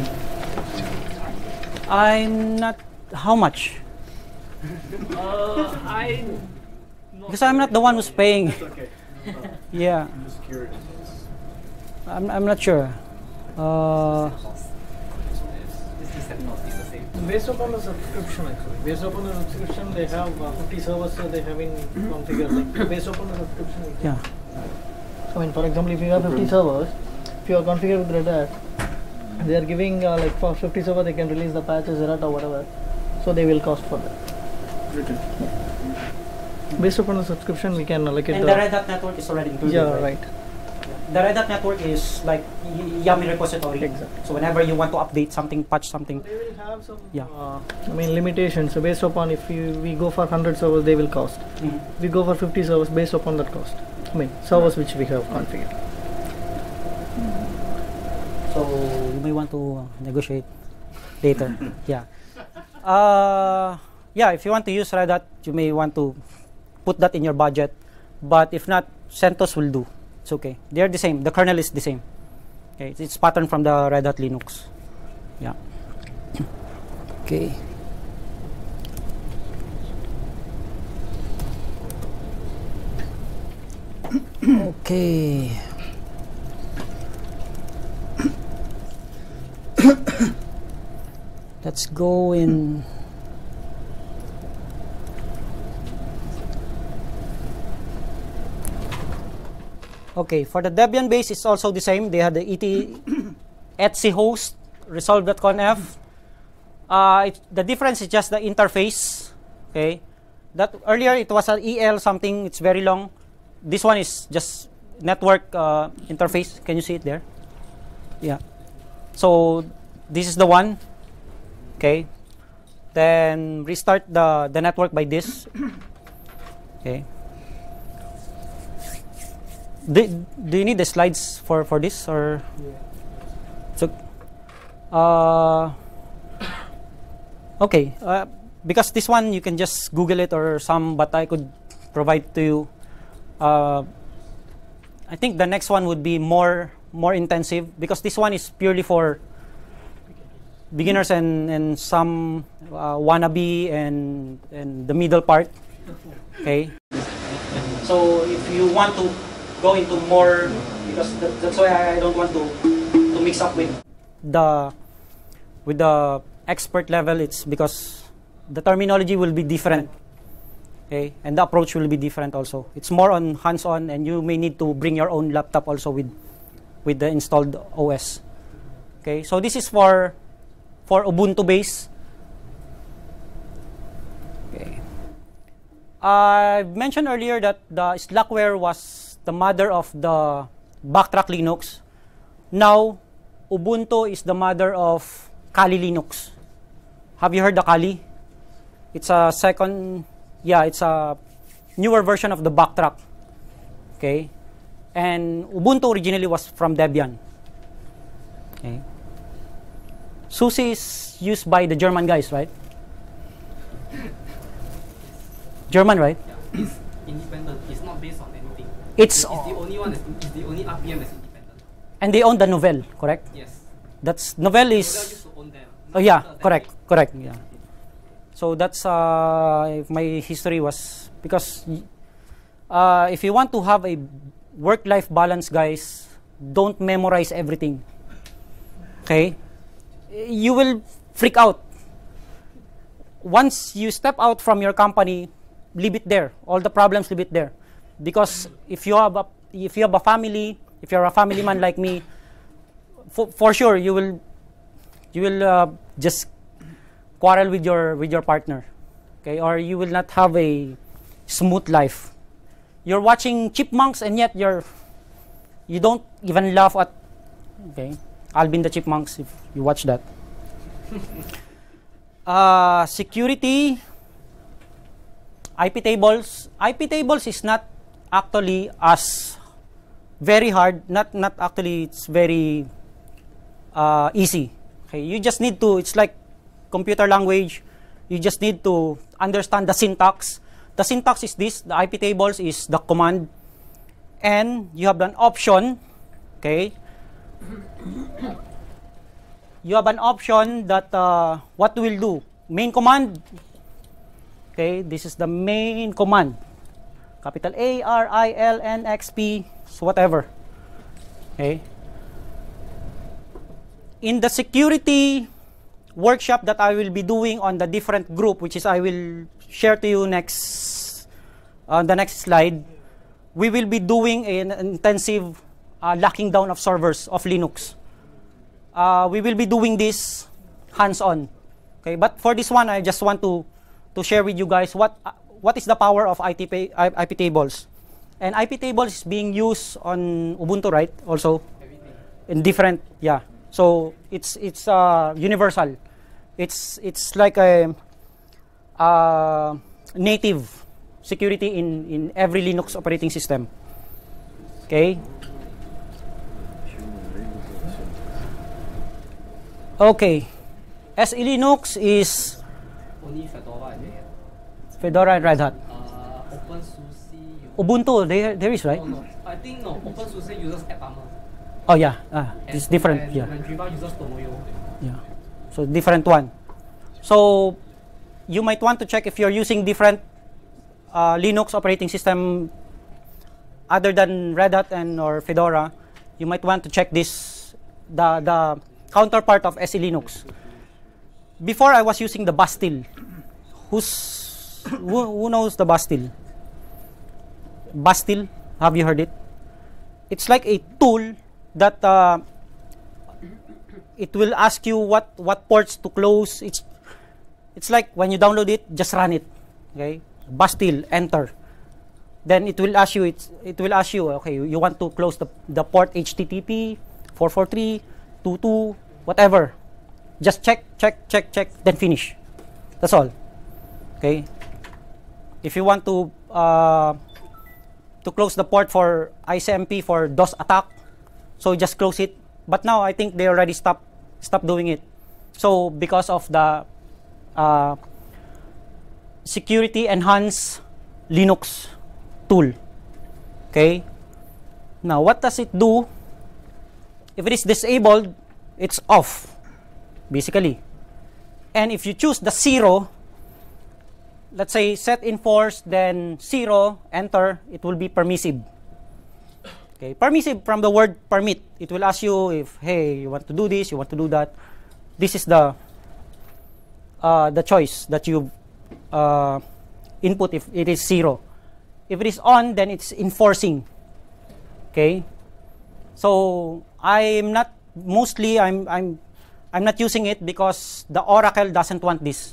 I'm not. How much? Uh, I. Because I'm not the one who's paying. That's okay. Yeah, I'm just curious. I'm. I'm not sure. Uh, This is seven dollars, it's the same. Based upon the subscription, actually. Based upon the subscription, they have uh, fifty servers, so they have in configured. Like based upon the subscription. we can- yeah. I mean, for example, if you have fifty servers, if you are configured with Red Hat, they are giving uh, like for fifty servers, they can release the patches, errata or whatever. So they will cost for that. Okay. Based upon the subscription, we can allocate And the Red Hat network is already included. Yeah, right. The Red Hat network is like y- Yummy repository. Exactly. So whenever you want to update something, patch something. They will have some. Yeah. Uh, I mean, limitations. So based upon if you we go for one hundred servers, they will cost. Mhm. If we go for fifty servers, based upon that cost. I mean, servers which we have configured. So you may want to uh, negotiate later. Yeah. Uh, yeah, if you want to use Red Hat, you may want to put that in your budget. But if not, CentOS will do. It's okay. They're the same. The kernel is the same. Okay, it's, it's patterned from the Red Hat Linux. Yeah. Okay. Okay. Let's go in. Okay, for the Debian base, it's also the same. They had the E T etc host resolve.conf. Uh, it, the difference is just the interface. Okay, that earlier it was an E L something. It's very long. This one is just network uh, interface. Can you see it there? Yeah. So this is the one. Okay. Then restart the the network by this. Okay. Do, do you need the slides for, for this or? Yeah. So, uh, okay, uh, because this one you can just Google it or some, but I could provide to you. Uh, I think the next one would be more more intensive because this one is purely for beginners and and some uh, wannabe and and the middle part. Okay. So if you want to go into more, because that, that's why I don't want to to mix up with the with the expert level. It's because the terminology will be different, okay, and the approach will be different also. It's more on hands-on, and you may need to bring your own laptop also with with the installed O S. Okay, so this is for for Ubuntu base. Okay, I mentioned earlier that the Slackware was the mother of the Backtrack Linux. Now, Ubuntu is the mother of Kali Linux. Have you heard the Kali? It's a second, yeah, it's a newer version of the Backtrack. Okay, and Ubuntu originally was from Debian. Okay, SUSE is used by the German guys, right? German, right? Yeah, it's independent. It's not based on anything. It's, It's the only one. That's, it's the only R P M that's independent. and they own the Novell, correct? Yes. That's Novell Novell is. used to own them. Oh yeah, correct, correct. Yeah. So that's uh, my history was because y- uh, if you want to have a work-life balance, guys, don't memorize everything. Okay? You will freak out. Once you step out from your company, leave it there. All the problems, leave it there. Because if you have a, if you have a family, if you're a family man like me, for, for sure you will you will uh, just quarrel with your with your partner, okay? Or you will not have a smooth life. You're watching Chipmunks and yet you're you don't even laugh at, okay, Alvin the Chipmunks if you watch that. uh, security, I P tables. I P tables is not actually as very hard. Not not actually. It's very uh, easy. Okay, you just need to. It's like computer language. You just need to understand the syntax. The syntax is this. The I P tables is the command, and you have an option. Okay. You have an option that uh, what will do. Main command. Okay, this is the main command. Capital A, R, I, L, N, X, P, so whatever. Okay. In the security workshop that I will be doing on the different group, which is I will share to you next, on the next slide, we will be doing an intensive uh, locking down of servers of Linux. Uh, we will be doing this hands-on. Okay, but for this one, I just want to to share with you guys what uh, what is the power of I P tables. And I P tables is being used on Ubuntu, right? Also, in different, yeah. So it's it's uh, universal. It's it's like a uh, native security in in every Linux operating system. Okay. Okay, S E Linux is Only Fedora, I think. Fedora and Red Hat. Uh, OpenSUSE. Ubuntu, there there is, right? Oh, no. I think no. OpenSUSE uses AppArmor. Oh yeah, ah, it's And- different. And Yeah, Mandriva uses Tomoyo. yeah. So different one. So you might want to check if you're using different uh, Linux operating system other than Red Hat and or Fedora. You might want to check this, the the counterpart of S E Linux. Before I was using the Bastille. Who's who, who knows the Bastille? Bastille, have you heard it? It's like a tool that uh, it will ask you what what ports to close. It's it's like when you download it, just run it. Okay, Bastille, enter. Then it will ask you. It's, it will ask you. Okay, you want to close the the port H T T P four forty-three, twenty-two, whatever. Just check, check, check, check, then finish. That's all. Okay. If you want to uh, to close the port for I C M P for DOS attack, so just close it. But now I think they already stopped stopped doing it. So because of the uh, security enhanced Linux tool. Okay. Now what does it do? If it is disabled, it's off, basically. And if you choose the zero, let's say set enforce, then zero, enter, it will be permissive. Okay, permissive from the word permit. It will ask you if, hey, you want to do this, you want to do that. This is the uh, the choice that you uh, input if it is zero. If it is on, then it's enforcing. Okay, so I'm not mostly I'm I'm I'm not using it because the Oracle doesn't want this.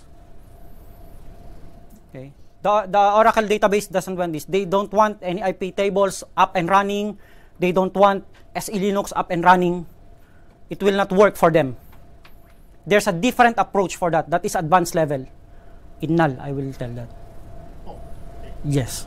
Okay, the the Oracle database doesn't want this. They don't want any I P tables up and running. They don't want S E Linux up and running. It will not work for them. There's a different approach for that. That is advanced level. In null, I will tell that. Yes.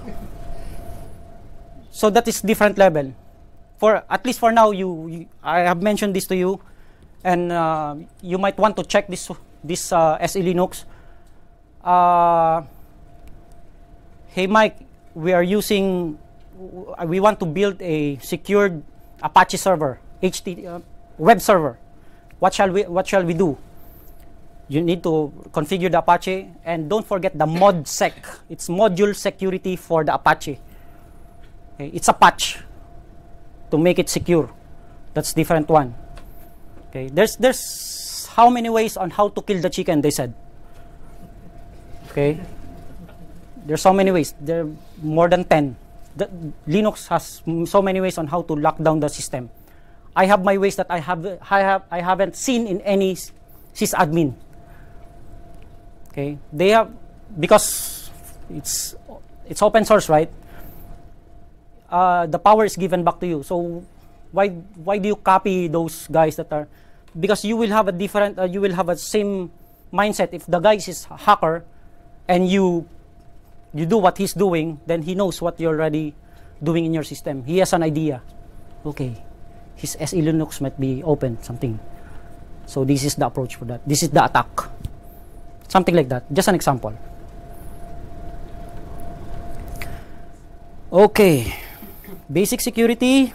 So that is different level. For at least for now, you, you I have mentioned this to you, and uh, you might want to check this this uh, S E Linux. Uh, hey Mike, we are using. We want to build a secured Apache server, H T T P uh, web server. What shall we What shall we do? You need to configure the Apache, and don't forget the mod sec. It's module security for the Apache. Okay? It's a patch to make it secure. That's different one. Okay, there's there's how many ways on how to kill the chicken, they said. Okay, there's so many ways. There are more than ten. The, Linux has so many ways on how to lock down the system. I have my ways that I have I have I haven't seen in any sysadmin. Okay, they have, because it's it's open source, right? Uh, the power is given back to you. So why why do you copy those guys that are? Because you will have a different, uh, you will have a same mindset. If the guy is a hacker, and you you do what he's doing, then he knows what you're already doing in your system. He has an idea. Okay, his S E Linux might be open, something. So this is the approach for that. This is the attack. Something like that. Just an example. Okay. Basic security.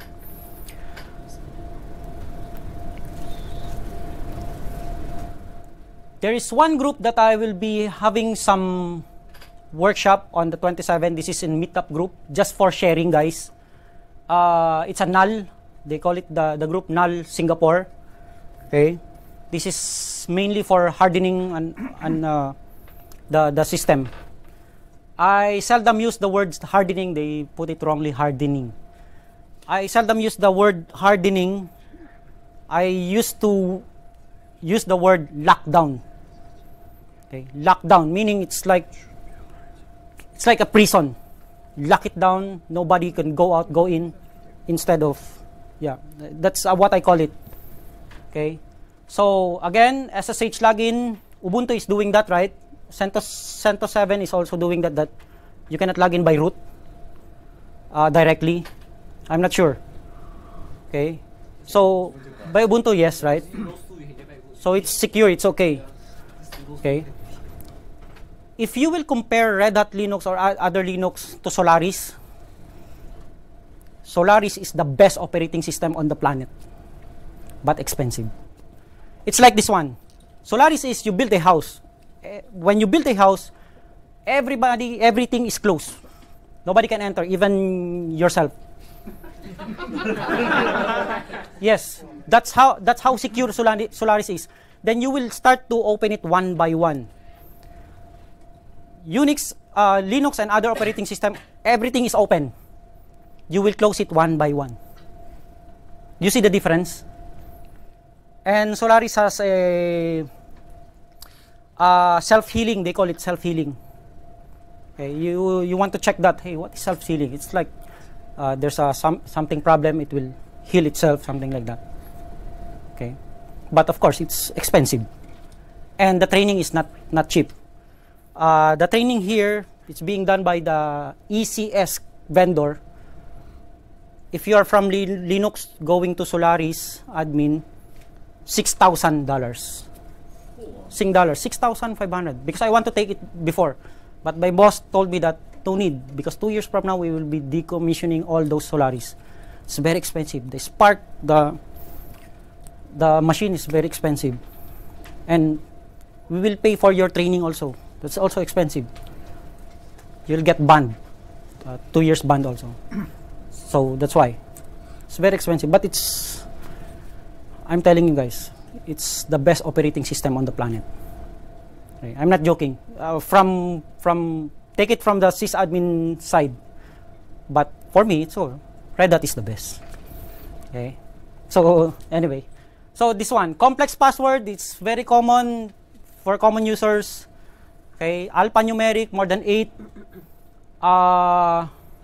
There is one group that I will be having some workshop on the twenty-seventh. This is in Meetup group, just for sharing, guys. Uh, it's a null. They call it the, the group Null Singapore. Okay. This is mainly for hardening and, and uh, the, the system. I seldom use the word hardening. They put it wrongly, hardening. I seldom use the word hardening. I used to use the word lockdown. Okay, lockdown, meaning it's like it's like a prison. Lock it down. Nobody can go out, go in. Instead of, yeah, that's uh, what I call it. Okay. So again, S S H login, Ubuntu is doing that, right? CentOS CentOS seven is also doing that. That you cannot log in by root uh, directly. I'm not sure. Okay. So by Ubuntu, yes, right? So it's secure. It's okay. Okay. If you will compare Red Hat Linux or other Linux to Solaris, Solaris is the best operating system on the planet, but expensive. It's like this one. Solaris is you build a house. When you build a house, everybody, everything is closed. Nobody can enter, even yourself. Yes, that's how that's how secure Solaris is. Then you will start to open it one by one. Unix, uh, Linux, and other operating system, everything is open. You will close it one by one. You see the difference? And Solaris has a uh, self-healing. They call it self-healing. Okay, you you want to check that? Hey, what is self-healing? It's like uh, there's a some something problem. It will heal itself, something like that. Okay, but of course it's expensive, and the training is not not cheap. Uh, the training here it's being done by the E C S vendor. If you are from Li Linux going to Solaris admin, six thousand dollars. Sing dollars, six thousand five hundred. Because I want to take it before, but my boss told me that no need, because two years from now we will be decommissioning all those Solaris. It's very expensive. The Spark, the the machine is very expensive, and we will pay for your training also. That's also expensive. You'll get banned, uh, two years banned also. So that's why it's very expensive. But it's, I'm telling you guys, it's the best operating system on the planet. Okay, I'm not joking. Uh, from from take it from the sysadmin side, but for me, it's all Red Hat is the best. Okay. So anyway, so this one, complex password, it's very common for common users. Okay, alphanumeric, more than eight. Uh,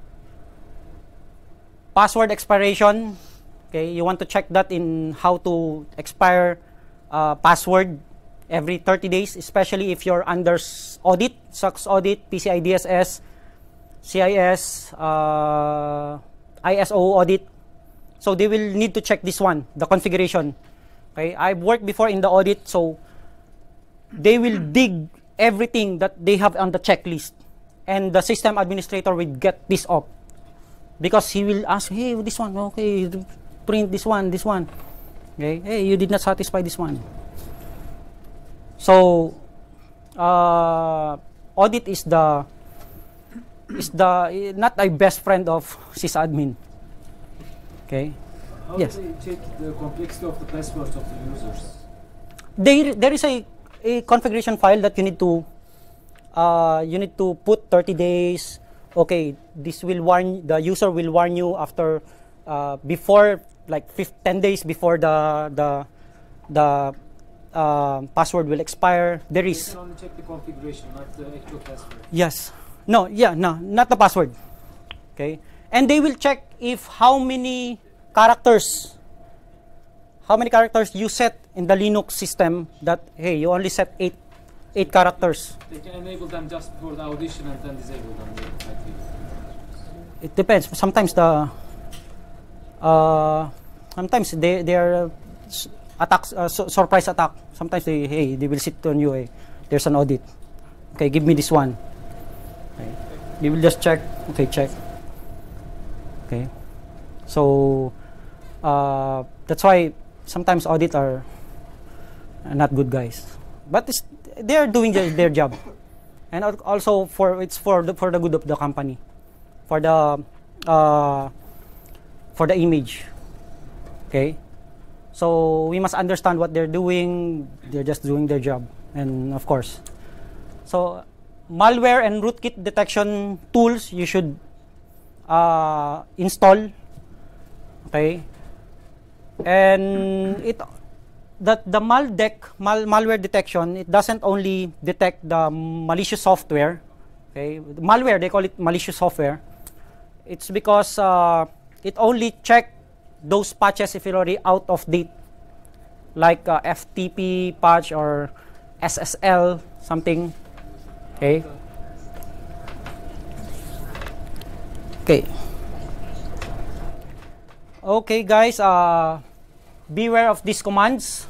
password expiration. Okay, you want to check that in how to expire uh, password every thirty days, especially if you're under audit, SOX audit, P C I D S S, C I S, uh, I S O audit. So they will need to check this one, the configuration. Okay, I've worked before in the audit, so they will dig everything that they have on the checklist, and the system administrator will get this up, because he will ask, hey, this one, okay, print this one, this one. Okay, hey, you did not satisfy this one. So, uh, audit is the is the not a best friend of sysadmin. Okay. How Yes. do they check the complexity of the passwords of the users? There, there is a, a configuration file that you need to uh, you need to put thirty days. Okay, this will warn the user will warn you after uh, before like fifteen, ten days before the the the uh, password will expire. There You is can only check the configuration, not the actual password. yes, no, yeah, no, not the password. Okay, and they will check if how many characters, how many characters you set in the Linux system. That hey, you only set eight eight characters. They can enable them just for the audition and then disable them. Like It depends. Sometimes the uh, sometimes they they are s- attacks uh, su- surprise attack. Sometimes they hey they will sit on you. Hey, there's an audit. Okay, give me this one. Okay. They will just check. Okay, check. Okay, so uh, that's why sometimes audit are are not good guys, but it's, they are doing their, their job, and al- also for it's for the for the good of the company, for the uh, for the image. Okay, so we must understand what they're doing. They're just doing their job, and of course, so malware and rootkit detection tools you should uh, install. Okay, and it that the maldec mal, malware detection, it doesn't only detect the malicious software. Okay, malware, they call it malicious software. It's because uh, it only check those patches if you're already out of date, like uh, F T P patch or S S L something. Okay. Okay. Okay, guys. Uh, beware of these commands.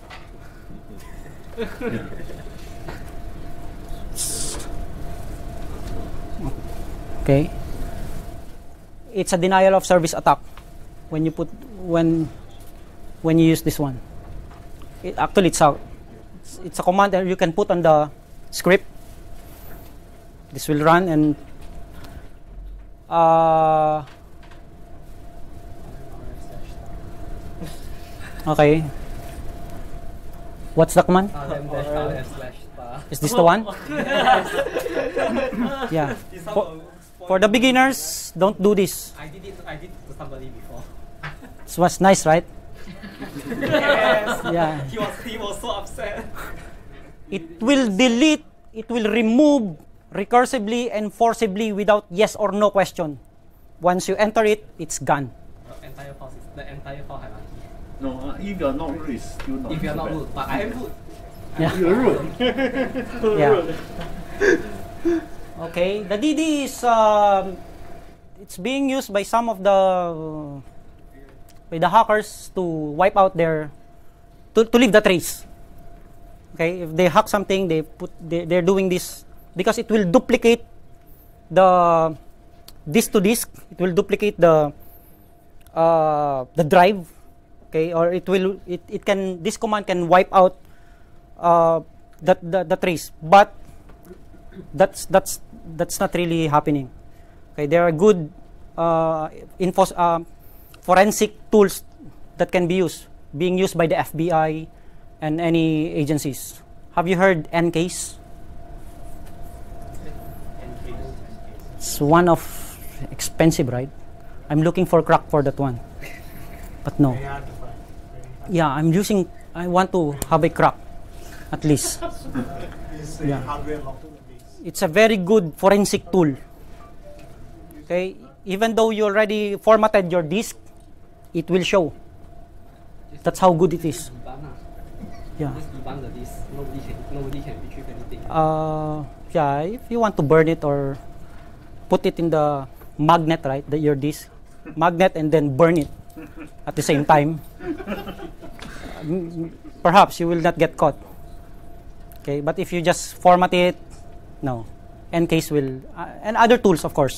Okay. It's a denial of service attack when you put when when you use this one. It, actually, it's a it's, it's a command that you can put on the script. This will run and uh, okay. What's the command? rm dash rm slash star. Is this the one? Yeah. For, for the beginners, don't do this. I did it. I did it to somebody before. This was nice, right? Yes. Yeah. He was he was so upset. It will delete, it will remove recursively and forcibly without yes or no question. Once you enter it, it's gone. The entire file is the entire file hierarchy. No, uh, if you're not root, it's still not If you are so not bad. root, but I am root. Yeah. You're root. Yeah. Okay, the D D is um, it's being used by some of the by the hackers to wipe out their to, to leave the trace. Okay, if they hack something, they put they, they're doing this because it will duplicate the disk to disk. It will duplicate the uh, the drive. Okay, or it will it, it can this command can wipe out uh, that the, the trace, but that's that's that's not really happening. Okay, there are good uh, info uh, forensic tools that can be used, being used by the F B I and any agencies. Have you heard N case? It's one of expensive, right? I'm looking for crack for that one, but no. Yeah, I'm using. I want to have a crack, at least. Yeah. It's a very good forensic tool. Okay, even though you already formatted your disk, it will show. That's how good it is. Yeah. Just debunk the disk. Nobody can nobody can retrieve anything. Uh, yeah. If you want to burn it or put it in the magnet, right? The, your disk magnet, and then burn it at the same time. Mm, perhaps you will not get caught. Okay, but if you just format it, no. Ncase will, uh, and other tools, of course.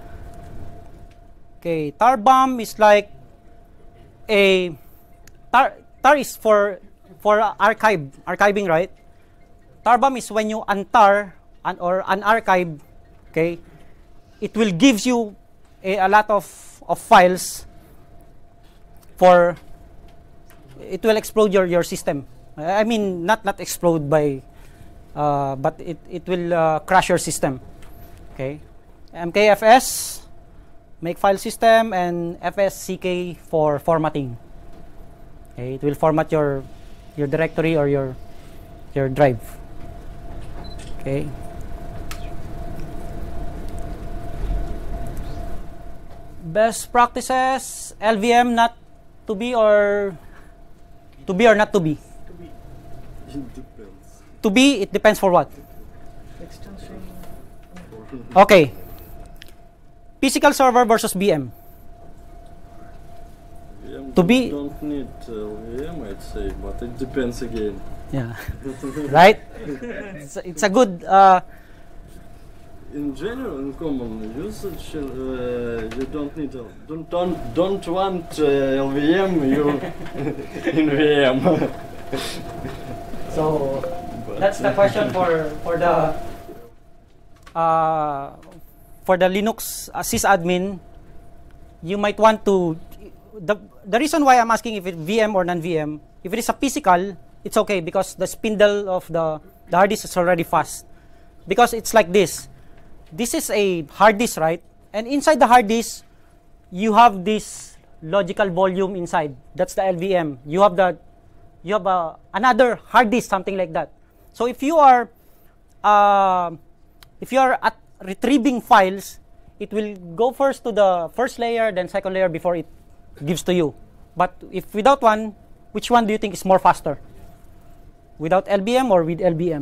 Okay, tar bomb is like a tar. Tar is for for archive archiving, right? Tar bomb is when you untar un, or unarchive. Okay, it will gives you a, a lot of, of files for, it will explode your, your system. I mean, not, not explode by, uh, but it, it will uh, crash your system. Okay. M K F S, make file system, and F S C K for formatting. Okay. It will format your, your directory or your, your drive. Okay. Best practices, L V M not to be or to be or not to be. It depends. To be, it depends for what? Extension. Okay. Physical server versus V M. V M To be- don't need L V M, I'd say, but it depends again. Yeah. Right? It's, a- it's a good. Uh, In general, in common usage, uh, you don't need L- don't don't don't want uh, L V M. You in V M. so that's the question for for the uh, for the Linux uh, sysadmin. You might want to. The the reason why I'm asking if it's V M or non-V M, if it is a physical, it's okay because the spindle of the the hard disk is already fast. Because it's like this. This is a hard disk, right? And inside the hard disk, you have this logical volume inside. That's the L V M. You have the, you have a, another hard disk, something like that. So if you are, uh, if you are at retrieving files, it will go first to the first layer, then second layer before it gives to you. But if without one, which one do you think is more faster? Without L V M or with L V M?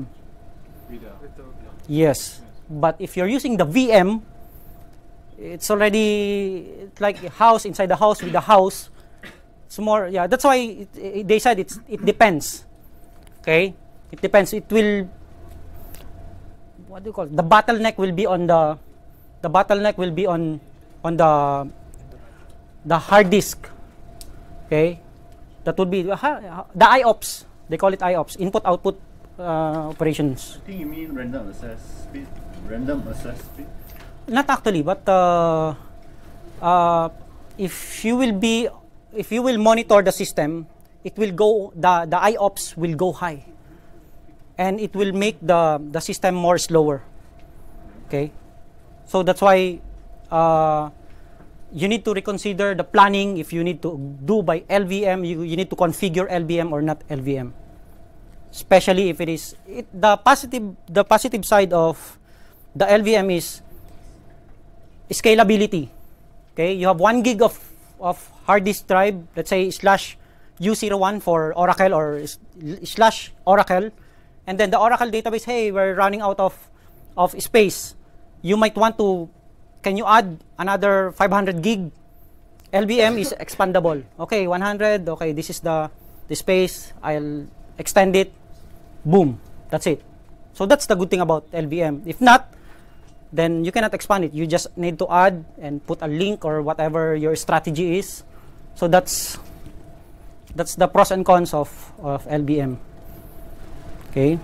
Yes. But if you're using the V M, it's already it's like a house inside the house with the house. It's more, yeah, that's why it, it, they said it's, it depends. Okay? It depends. It will, what do you call it? The bottleneck will be on the, the bottleneck will be on, on the, the hard disk. Okay? That would be, the I O P S. They call it I O P S, input-output uh, operations. I think you mean random access speed. Random access speed? Not actually, but uh, uh, if you will be, if you will monitor the system, it will go, the, the I O P S will go high. And it will make the, the system more slower. Okay? So that's why uh, you need to reconsider the planning. If you need to do by L V M, you, you need to configure L V M or not L V M. Especially if it is, it, the positive, the positive side of the L V M is scalability. Okay, you have one gig of, of hard disk drive, let's say slash U zero one for Oracle or slash Oracle, and then the Oracle database, hey, we're running out of, of space. You might want to, can you add another five hundred gig? L V M is expandable. Okay, one hundred, okay, this is the, the space, I'll extend it, boom, that's it. So that's the good thing about L V M. If not, then you cannot expand it. You just need to add and put a link or whatever your strategy is. So that's that's the pros and cons of, of L V M. Okay.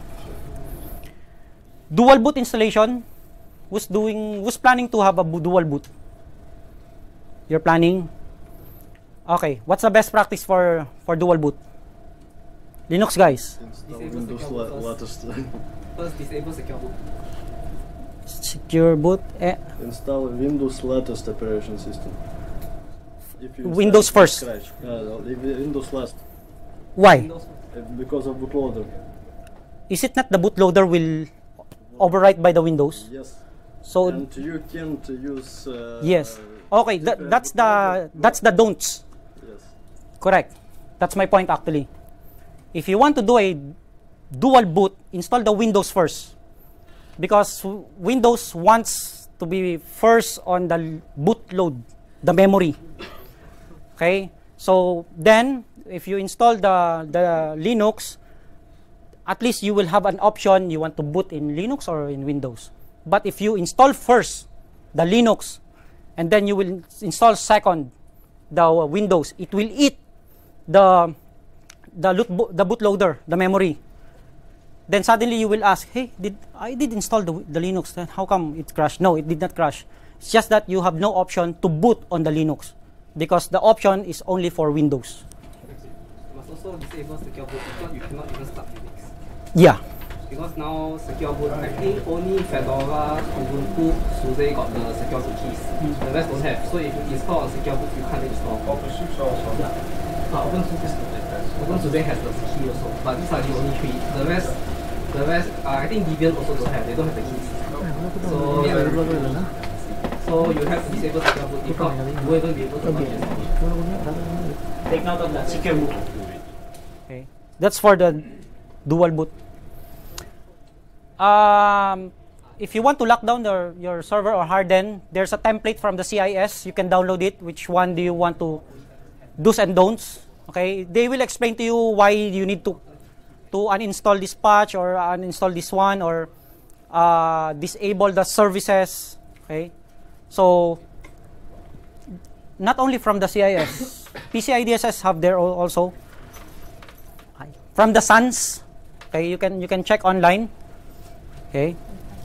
Dual boot installation. Who's doing? Who's planning to have a dual boot? You're planning. Okay. What's the best practice for for dual boot? Linux guys. Install Disable Windows secure la- boot latest. First, disable secure boot. Secure boot. Eh, Install Windows latest operation system. If you Windows start first. from scratch. Uh, leave Windows last. why? Windows. Uh, because of bootloader. Is it not the bootloader will overwrite by the Windows? Yes. So And you can't use. Uh, yes. Okay. That, different that's the bootloader. that's the don'ts. Yes. Correct. That's my point actually. If you want to do a dual boot, install the Windows first. Because w- Windows wants to be first on the bootload, the memory. Okay? So then, if you install the, the Linux, at least you will have an option you want to boot in Linux or in Windows. But if you install first the Linux, and then you will install second the uh, Windows, it will eat the the, loot bo- the bootloader, the memory. Then suddenly you will ask, hey, did I did install the, the Linux, then how come it crashed? No, it did not crash. It's just that you have no option to boot on the Linux because the option is only for Windows. You must also disable secure boot because you cannot even start Unix. Yeah. Because now secure boot, I think only Fedora, Ubuntu, SUSE got the secure boot keys. Mm. The rest don't have. So if you install on secure boot, you can't install. OpenSUSE also. Yeah. Uh, OpenSUSE OpenSUSE has the key also, but these are the only three. The rest, the rest, uh, I think Debian also don't have. They don't have the keys. So yeah. So you have to disable secure boot. If not, you won't even be able to launch it. Take note of that. Secure boot. Okay. That's for the dual boot. Um, if you want to lock down your, your server or harden, there's a template from the C I S. You can download it. Which one do you want to do's and don'ts? Okay, they will explain to you why you need to to uninstall this patch or uninstall this one or uh, disable the services. Okay, so not only from the C I S, P C I D S S have their own also. From the SANS, okay, you can you can check online. Okay.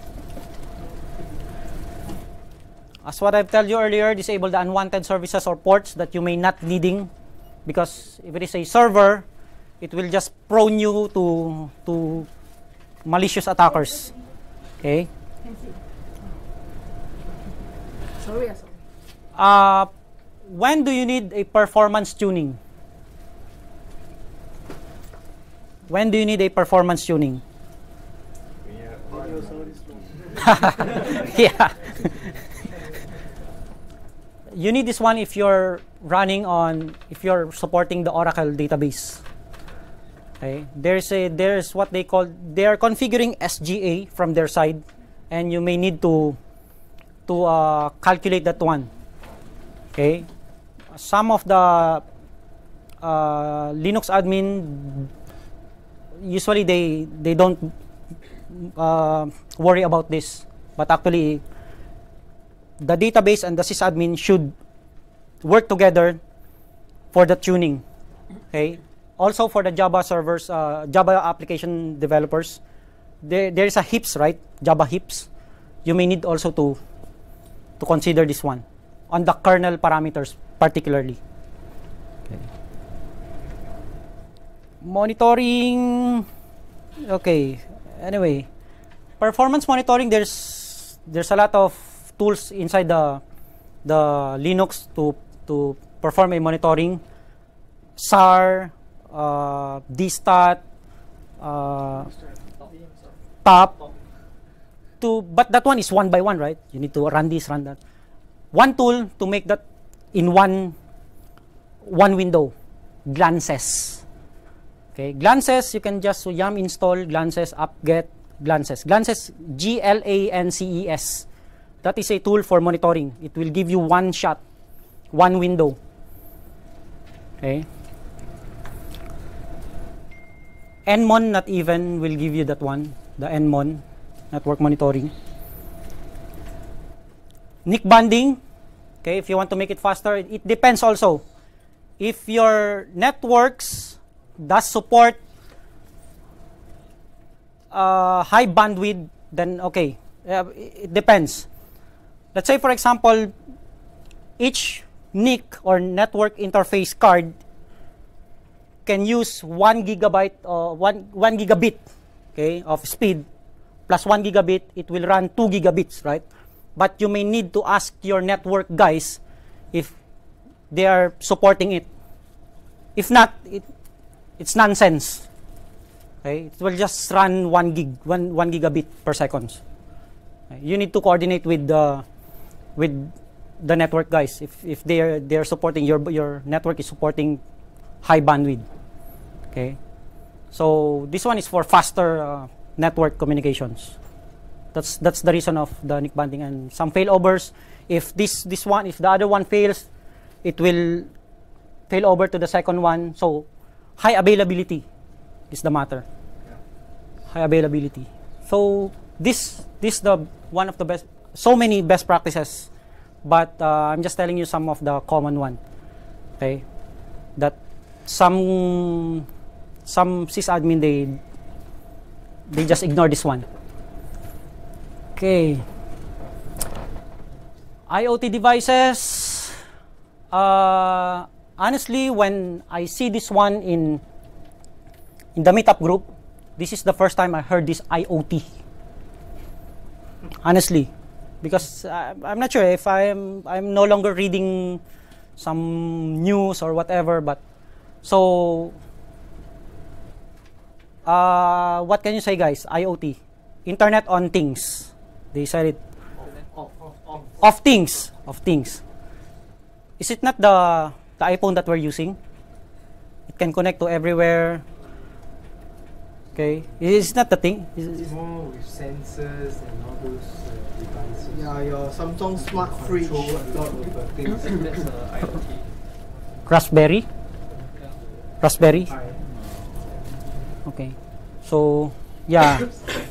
As what I've told you earlier, disable the unwanted services or ports that you may not needing, because if it is a server, it will just prone you to to malicious attackers. Okay. Sorry. Uh, when do you need a performance tuning? When do you need a performance tuning? Yeah. You need this one if you're running on, if you're supporting the Oracle database. Okay. There's a there's what they call, they are configuring S G A from their side, and you may need to to uh, calculate that one. Okay. Some of the uh, Linux admin, usually they they don't uh, worry about this, but actually the database and the sysadmin should work together for the tuning. Okay. Also for the Java servers, uh, Java application developers, there there is a heaps, right? Java heaps. You may need also to to consider this one on the kernel parameters particularly. Okay. Monitoring. Okay. Anyway, performance monitoring. There's there's a lot of tools inside the the Linux to to perform a monitoring. S A R, uh, D stat, uh, top. To but that one is one by one, right? You need to run this, run that. One tool to make that in one one window. Glances. Okay, Glances, you can just yum install Glances apt-get Glances. Glances, G L A N C E S. That is a tool for monitoring. It will give you one shot, one window. Okay. Nmon, not even, will give you that one. The Nmon, network monitoring. N I C banding. Okay, if you want to make it faster, it, it depends also. If your networks does support uh, high bandwidth, then okay, uh, it depends. Let's say, for example, each N I C or network interface card can use one gigabyte or one one gigabit, okay, of speed plus one gigabit. It will run two gigabits, right? But you may need to ask your network guys if they are supporting it. If not, it it's nonsense. Okay, it will just run one gig, one one gigabit per second. Okay? You need to coordinate with the with the network guys if if they are they are supporting your your network is supporting high bandwidth. Okay, so this one is for faster uh, network communications. That's that's the reason of the N I C banding and some failovers. If this this one, if the other one fails, it will fail over to the second one. So high availability is the matter. High availability. So this this the one of the best. So many best practices, but uh, I'm just telling you some of the common one. Okay, that some some sysadmin they they just ignore this one. Okay. IoT devices. Uh, honestly, when I see this one in in the meetup group, this is the first time I heard this IoT. Honestly, because uh, I'm not sure if I'm I'm no longer reading some news or whatever, but so uh, what can you say, guys? IoT, Internet on Things. They said it. Of things, of things. Is it not the the iPhone that we're using? It can connect to everywhere. Okay, is not the thing. Is, is more with sensors and all those uh, devices. Yeah, your Samsung Smart Fridge. Control a lot of uh, things. That's uh, IoT. Raspberry? Yeah. Raspberry? Pi. Okay. So, yeah.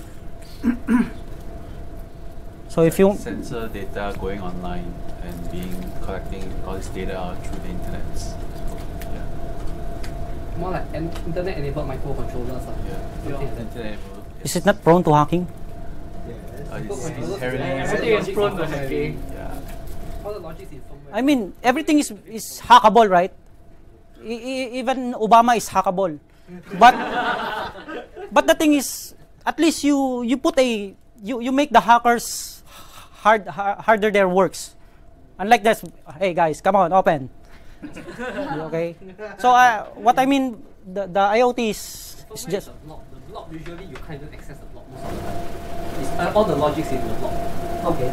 So if you sensor data going online and being collecting all this data through the internet. So, yeah. More like an internet-enabled microcontrollers. Uh. Yeah. Something like that. Internet. is it not prone to hacking? Uh, it's inherently Everything is prone to hacking. Yeah. All the logic is firmware. I mean, everything is is hackable, right? E- e- even Obama is hackable. But but the thing is, at least you you put a you you make the hackers hard har- harder their works. Unlike this, hey guys, come on, open. Okay. So uh, what I mean, the the IoT is, is Firmware just is a block. The block usually you can't even access the block most of the time. It's, uh, all the logic's in the block. okay.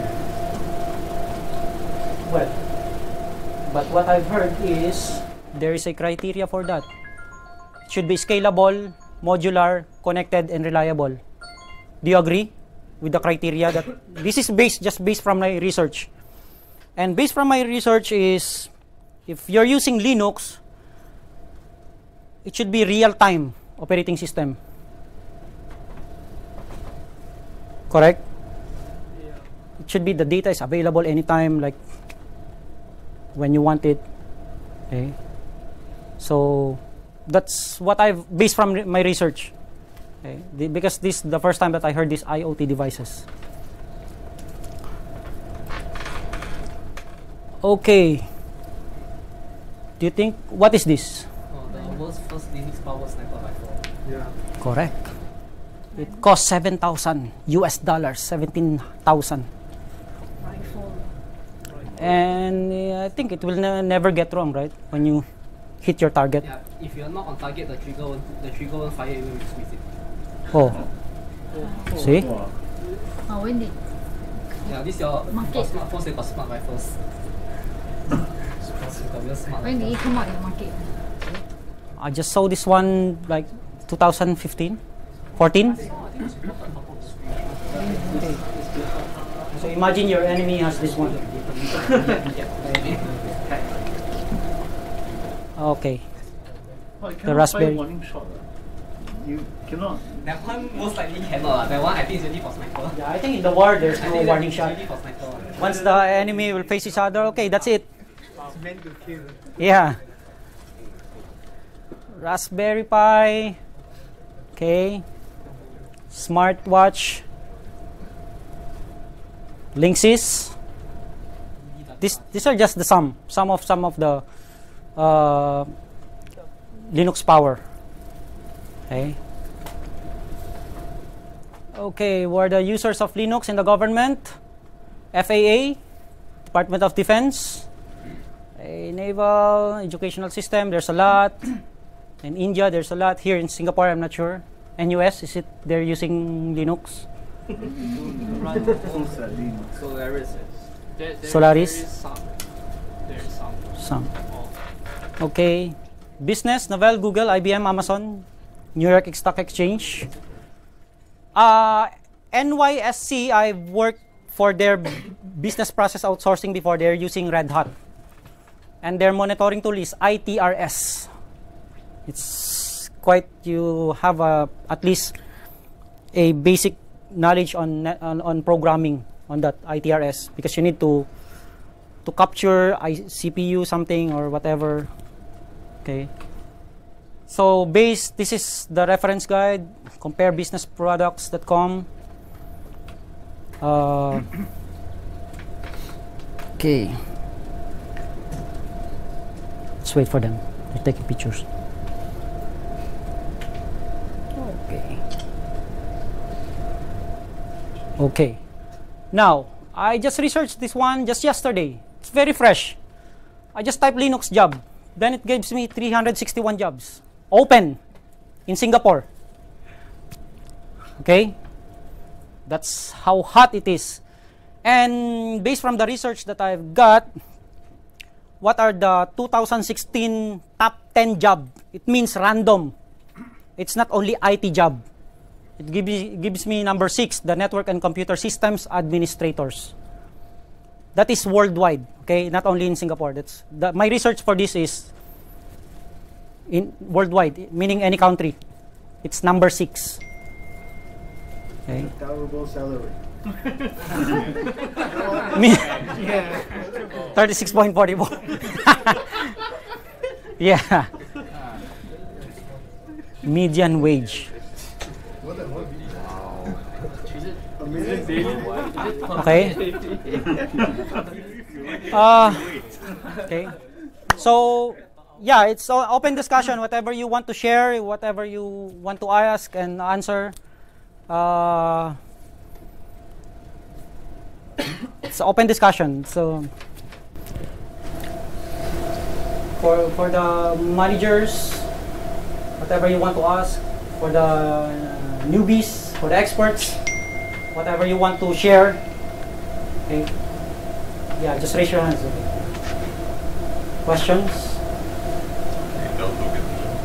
Well, but what I've heard is there is a criteria for that. It should be scalable, modular, connected, and reliable. Do you agree with the criteria that this is based just based from my research? And based from my research is if you're using Linux, it should be real-time operating system. Correct? It should be the data is available anytime, like when you want it. Okay. So that's what I've based from re- my research. Okay. The, because this is the first time that I heard these IoT devices. Okay. Do you think what is this? Oh, the world's first Linux powered sniper rifle. Yeah. Correct. It cost seven thousand U S dollars, seventeen thousand. Rifle. And uh, I think it will ne- never get wrong, right? When you hit your target. Yeah, if you're not on target, the trigger won't, the trigger won't fire even if you squeeze it. Oh. See? Oh, when did Yeah, this your Market. for smartphones, they got smart rifles. They got real smart when did it rifles. come out in the market? I just saw this one like two thousand fifteen, fourteen. So imagine your enemy has this one. Okay. Oh, you The cannot Raspberry. fire warning shot. ah. You cannot. That one most likely cannot. That one I think is only for sniper. Yeah, I think in the war there's I no think warning that's shot. only for sniper. Once the enemy will face each other, okay, that's it. It's meant to kill. Yeah. Raspberry Pi. Okay. Smartwatch. Linksys. This these are just the some some of some of the uh, Linux power. Okay. Okay, who are the users of Linux in the government? F A A, Department of Defense, a naval educational system. There's a lot. In India, there's a lot. Here in Singapore, I'm not sure. N U S, is it they're using Linux? Almost at Linux. Solaris is. There, there, Solaris? There is some. There is some. Some. Oh. Okay. Business, Novell, Google, I B M, Amazon, New York Stock Exchange. Uh, N Y S C, I've worked for their b- business process outsourcing before. They're using Red Hat. And their monitoring tool is I T R S. It's quite, you have a, at least a basic knowledge on, net- on on programming on that I T R S because you need to to capture I- C P U something or whatever. Okay. So base, this is the reference guide, compare business products dot com. Uh, Okay. Let's wait for them. They're taking pictures. Okay. Okay. Now, I just researched this one just yesterday. It's very fresh. I just typed Linux job. Then it gives me three hundred sixty-one jobs. Open in Singapore. Okay? That's how hot it is. And based from the research that I've got, what are the two thousand sixteen top ten job? It means random. It's not only I T job. It gives, gives me number six, the Network and Computer Systems Administrators. That is worldwide, okay? Not only in Singapore. That's the, my research for this is in worldwide, meaning any country. It's number six. Okay. Terrible salary. Me, thirty-six point four four. Yeah. Median wage. What the what? Wow. A million daily? Okay. Uh, okay. So, yeah, it's o- open discussion. Whatever you want to share, whatever you want to ask and answer. Uh, it's open discussion. So, for for the managers, whatever you want to ask. For the uh, newbies, for the experts, whatever you want to share. Okay. Yeah, just raise your hands. Okay. Questions? Don't look at me.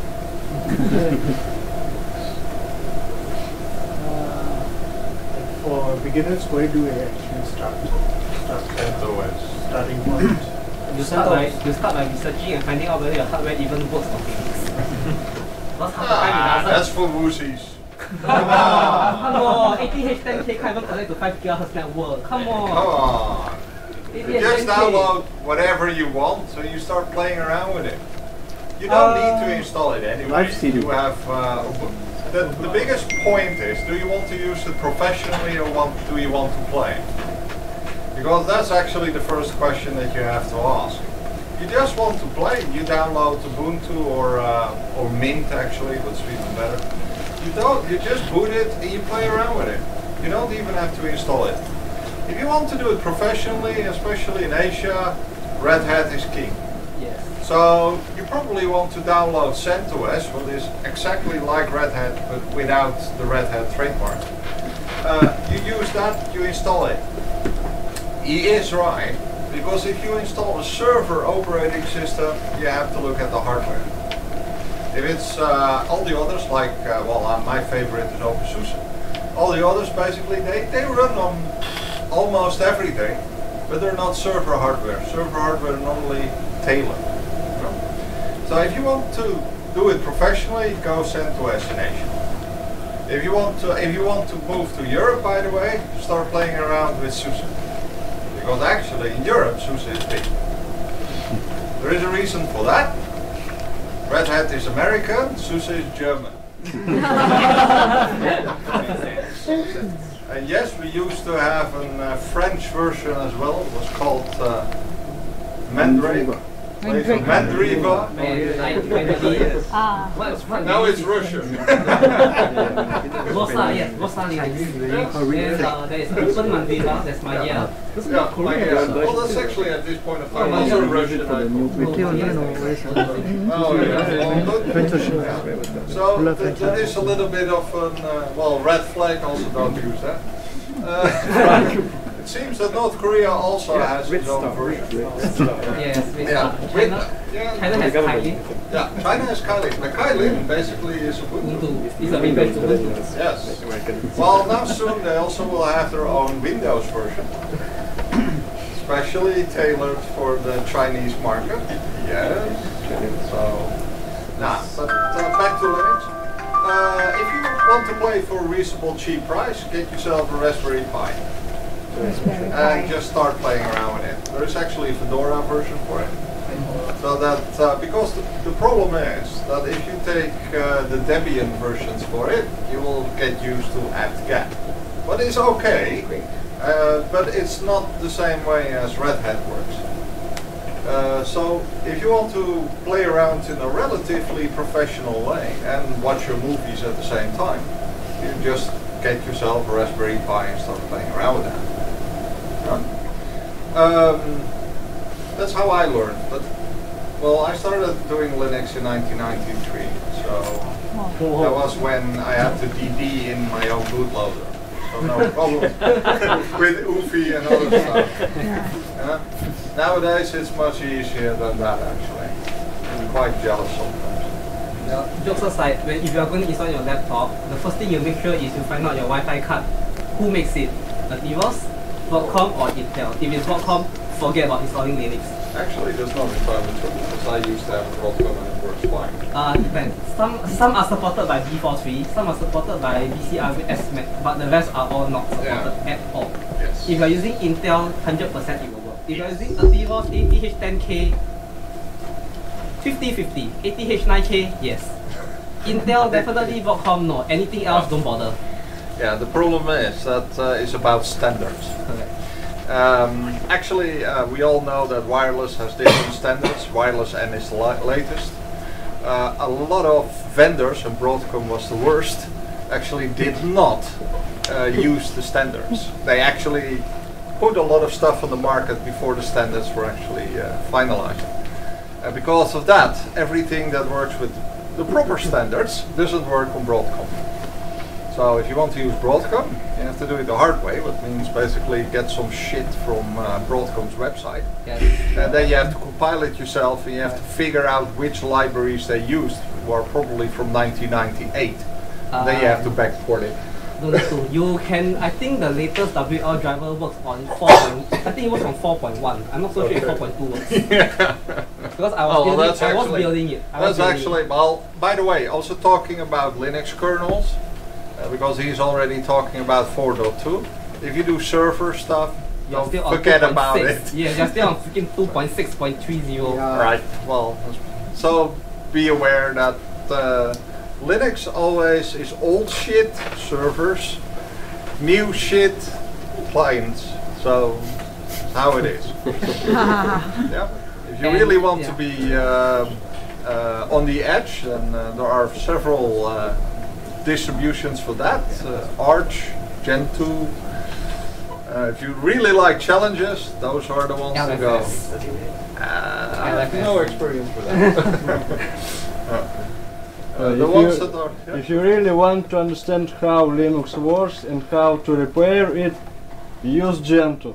uh, For beginners, where do we actually start? Start CentOS. starting point. You start by you start by researching and finding out whether your hardware even works on Linux. Because half the time it Ah, doesn't. that's for wussies. Come on, come on. A T H ten K can't even connect to five gigahertz network. Come on. Come on. A T You H just ten K. download whatever you want, so you start playing around with it. You don't Uh, need to install it anyway. Live C D. You have uh, the the biggest point is: do you want to use it professionally or want, do you want to play? Because that's actually the first question that you have to ask. You just want to play. You download Ubuntu or uh, or Mint actually, what's even better. You don't. You just boot it and you play around with it. You don't even have to install it. If you want to do it professionally, especially in Asia, Red Hat is king. Yes. So you probably want to download CentOS, what is exactly like Red Hat but without the Red Hat trademark. Uh, you use that, you install it. He is right, because if you install a server operating system, you have to look at the hardware. If it's uh, all the others, like, uh, well, uh, my favorite is OpenSUSE. All the others, basically, they, they run on almost everything, but they're not server hardware. Server hardware are normally tailored. You know? So if you want to do it professionally, go CentOS in Asia. If you want to, if you want to move to Europe, by the way, start playing around with SUSE. Because actually, in Europe, SUSE is big. There is a reason for that. Red Hat is American, SUSE is German. And yes, we used to have a uh, French version as well. It was called uh, Mandrake. Mandrake. Mandriva. Ah. Now it's Russian. Rosa, yes, Rosa Linux. Then uh, there is Open Mandriva, that's my yeah. Yeah, like, uh, well, that's actually at this point of time also Russian. I Oh, yeah. Well, good. Yeah. So th that is a little bit of an, uh, well, red flag, also don't use that. Uh, it seems that North Korea also has its own version. Yes, Yeah. China, Yeah. China has Kylin. Yeah, China has Kylin. Now Kylin basically is Ubuntu. It's a reverse to Ubuntu. Yes. Well, now soon they also will have their own Windows version. Especially tailored for the Chinese market. Yes. So, nah, but uh, back to Linux. Uh, if you want to play for a reasonable cheap price, get yourself a Raspberry Pi. Raspberry And Pi. just start playing around with it. There is actually a Fedora version for it. So that, uh, because the, the problem is that if you take uh, the Debian versions for it, you will get used to apt-get. But it's okay, Uh, but it's not the same way as Red Hat works. Uh, so if you want to play around in a relatively professional way and watch your movies at the same time, you just get yourself a Raspberry Pi and start playing around with that. Right? Um, that's how I learned. But well, I started doing Linux in nineteen ninety-three, so that was when I had to D B in my own bootloader. So no problem with U F I and other stuff. Yeah? Nowadays it's much easier than that actually. I'm quite jealous sometimes. Now, jokes aside, when if you are going to install your laptop, the first thing you make sure is you find out your Wi-Fi card. Who makes it? Ativos, Broadcom or Intel? If it's Broadcom, forget about installing Linux. Actually, there's no requirement for this, because I used to have a Broadcom and it works fine. Uh, depends. Some some are supported by B forty-three, some are supported by B C R S M A C, but the rest are all not supported Yeah. at all. Yes. If you are using Intel, one hundred percent it will work. If you are using Ativos A T H ten K, fifty fifty. A T H nine K, yes. Intel definitely, Broadcom no. Anything else, don't bother. Yeah, the problem is that uh, it's about standards. Correct. Um, actually, uh, we all know that wireless has different standards. Wireless N is the la latest. Uh, a lot of vendors, and Broadcom was the worst, actually did not uh, use the standards. They actually put a lot of stuff on the market before the standards were actually uh, finalized. Uh, because of that, everything that works with the proper standards doesn't work on Broadcom. So if you want to use Broadcom, you have to do it the hard way, which means basically get some shit from uh, Broadcom's website. Yes. And then you have to compile it yourself, and you have to figure out which libraries they used, who are probably from nineteen ninety-eight. Uh, then you have to backport it. No need to. You can, I think the latest W L driver works on four. I think it was on four point one. I'm not so sure if four point two works. Yeah. Because I was, Oh, well, building, that's I was actually- building it. I was That's building actually, well, by the way, also talking about Linux kernels, uh, because he's already talking about four point two. If you do server stuff, You're don't still on forget two point about six. it. Yeah, you're still on freaking two point six point three zero. Right. Well, so be aware that uh, Linux always is old shit servers, new shit clients. So that's how it is. Yeah. If you And- really want yeah. to be uh, uh, on the edge, then uh, there are several uh, distributions for that. Uh, Arch, Gentoo. Uh, if you really like challenges, those are the ones to go. L F S. Uh, I L F have S. no experience with that. Uh, Uh, the if ones you- that are, yeah. If you really want to understand how Linux works and how to repair it, use Gentoo.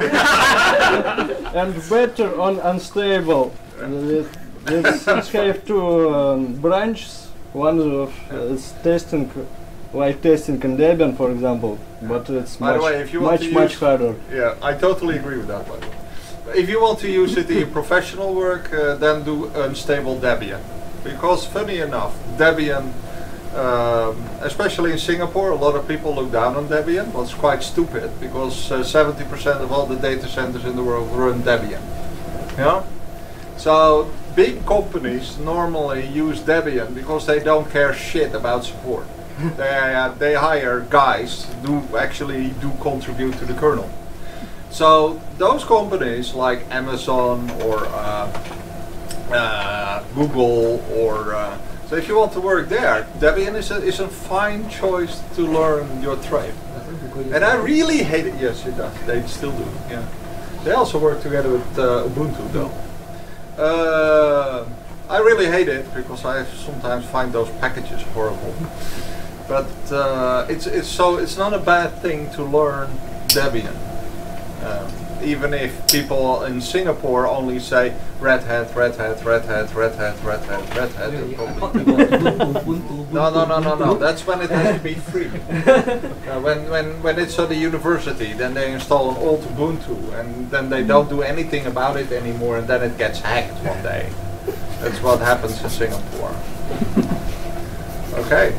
And better on unstable. Let- Let's, let's have two um, branches. One of uh, is testing, like testing in Debian, for example, but it's By the much, way, if you want much, to much use- harder. Yeah, I totally agree with that. By the way, if you want to use it in your professional work, uh, then do unstable Debian, because funny enough, Debian, um, especially in Singapore, a lot of people look down on Debian. Well, it's quite stupid because seventy percent of all the data centers in the world run Debian. Yeah. So big companies normally use Debian because they don't care shit about support. they uh, they hire guys who actually do contribute to the kernel. So those companies like Amazon or uh, uh, Google or uh, so if you want to work there, Debian is a, is a fine choice to learn your trade. And I really hate it. Yes, it does. They still do. Yeah. They also work together with uh, Ubuntu though. Uh, I really hate it because I sometimes find those packages horrible. But uh, it's it's so it's not a bad thing to learn Debian. Um, even if people in Singapore only say Red Hat, Red Hat, Red Hat, Red Hat, Red Hat, Red Hat, Really? they'll I probably thought it was Ubuntu, Ubuntu, no, no, no, no, no. Ubuntu. That's when it has to be free. uh, when, when, when it's at the university, then they install an old Ubuntu, and then they don't do anything about it anymore, and then it gets hacked one day. That's what happens in Singapore. Okay.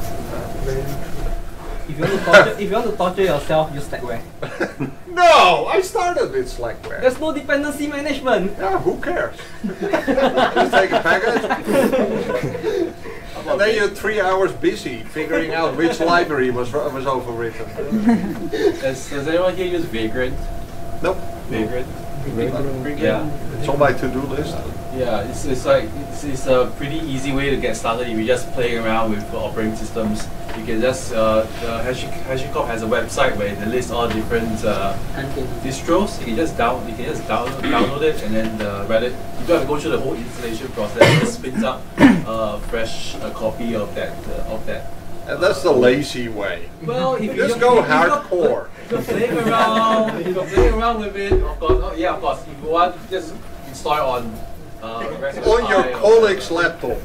If you want to torture, if you want to torture yourself, use Slackware. No, I started with Slackware. There's no dependency management. Yeah, who cares? Just take a package. And then you're three hours busy figuring out which library was was overwritten. Does, does anyone here use Vagrant? Nope. Vagrant? Vagrant. Yeah. It's on my to-do list. Yeah, it's, it's like it's, it's a pretty easy way to get started. If you're just playing around with operating systems, you can just uh, the Hashi- HashiCorp has a website where they list all different uh, distros. You can just down you can just download download it and then uh, read it. You don't have to go through the whole installation process. It just spins up a fresh uh, copy of that uh, of that. And that's the lazy way. Well, if just you go if you're- hardcore. If you're playing around, if you're playing around with it, of course, oh, yeah, of course. If you want, just install it on uh, Raspberry On your Pi or- colleague's laptop.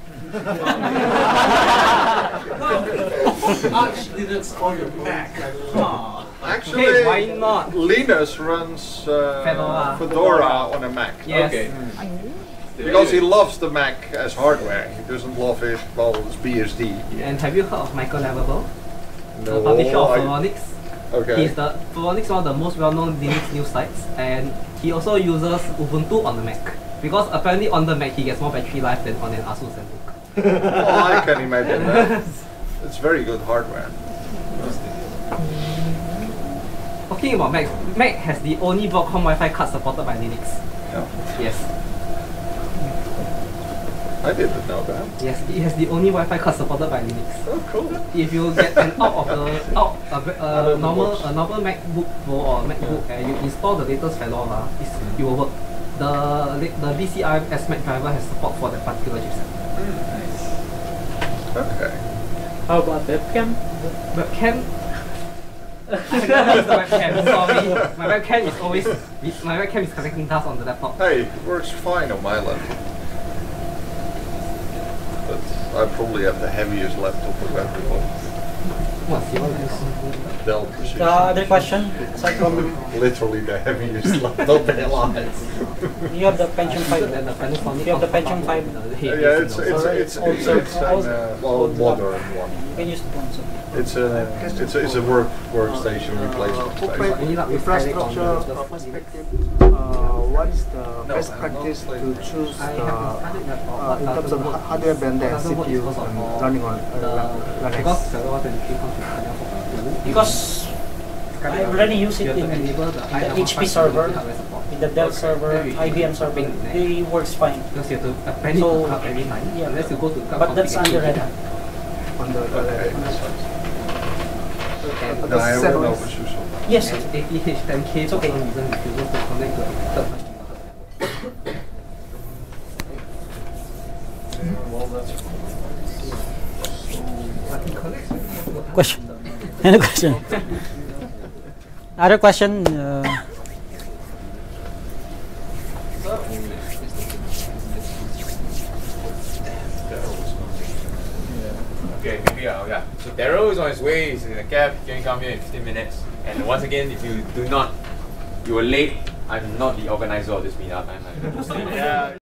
Arch Linux on your Mac. Huh. Actually, Okay, why not? Linus runs uh, Fedora. Fedora on a Mac. Yes. Okay. Because he loves the Mac as hardware. He doesn't love it, well, it's B S D. And have you heard of Michael Lovable? The No, publisher of I- Phoronix. Okay. He's the Phoronix is one of the most well-known Linux news sites, and he also uses Ubuntu on the Mac. Because apparently on the Mac he gets more battery life than on an Asus ZenBook. Oh, I can imagine that. It's very good hardware. Talking about Mac, Mac has the only Broadcom Wi-Fi card supported by Linux. Yeah. Yes. I didn't know that. Yes, it has the only Wi-Fi card supported by Linux. Oh, cool. If you get an out of the out a, a, Other normal box. a normal MacBook Pro or MacBook and you install the latest Fedora, it's, it will work. The la- the B C I S Mac driver has support for that particular chipset. Okay. How about webcam? Webcam. I never use the webcam. Sorry, my webcam is always my webcam is collecting dust on the laptop. Hey, it works fine on my laptop. But I probably have the heaviest laptop of everyone. What's your laptop? Dell Precision. Uh, other question? Aside from Literally the heaviest laptop alive. you have the Pentium five. And the Panasonic You have the Pentium five. Yeah, it's it's it's it's, it's an uh, well modern one. You can use the one. So. It's a it's a, it's a work workstation replacement. basically. Infrastructure perspective, uh, what is the best practice to choose the, uh, in terms of ha- hardware vendor and C P U um, running on uh, Linux? Because I already use it in the H P server, in the Dell server, I B M server. They works fine. Because you have to append it So, to cloud every time. yeah. Unless you go to cloud But that's under Red Hat. On the Okay. uh, No, I have the an settings. OpenSUSE. Yes. And A T H ten K for some reason refuses to connect to a third party. Well, that's Question. Any question? Other question? Uh, Okay, maybe uh, yeah. So Daryl is on his way. He's in a cab. He can come here in fifteen minutes. And once again, if you do not, you were late. I'm not the organizer of this meetup. I'm, I'm just yeah.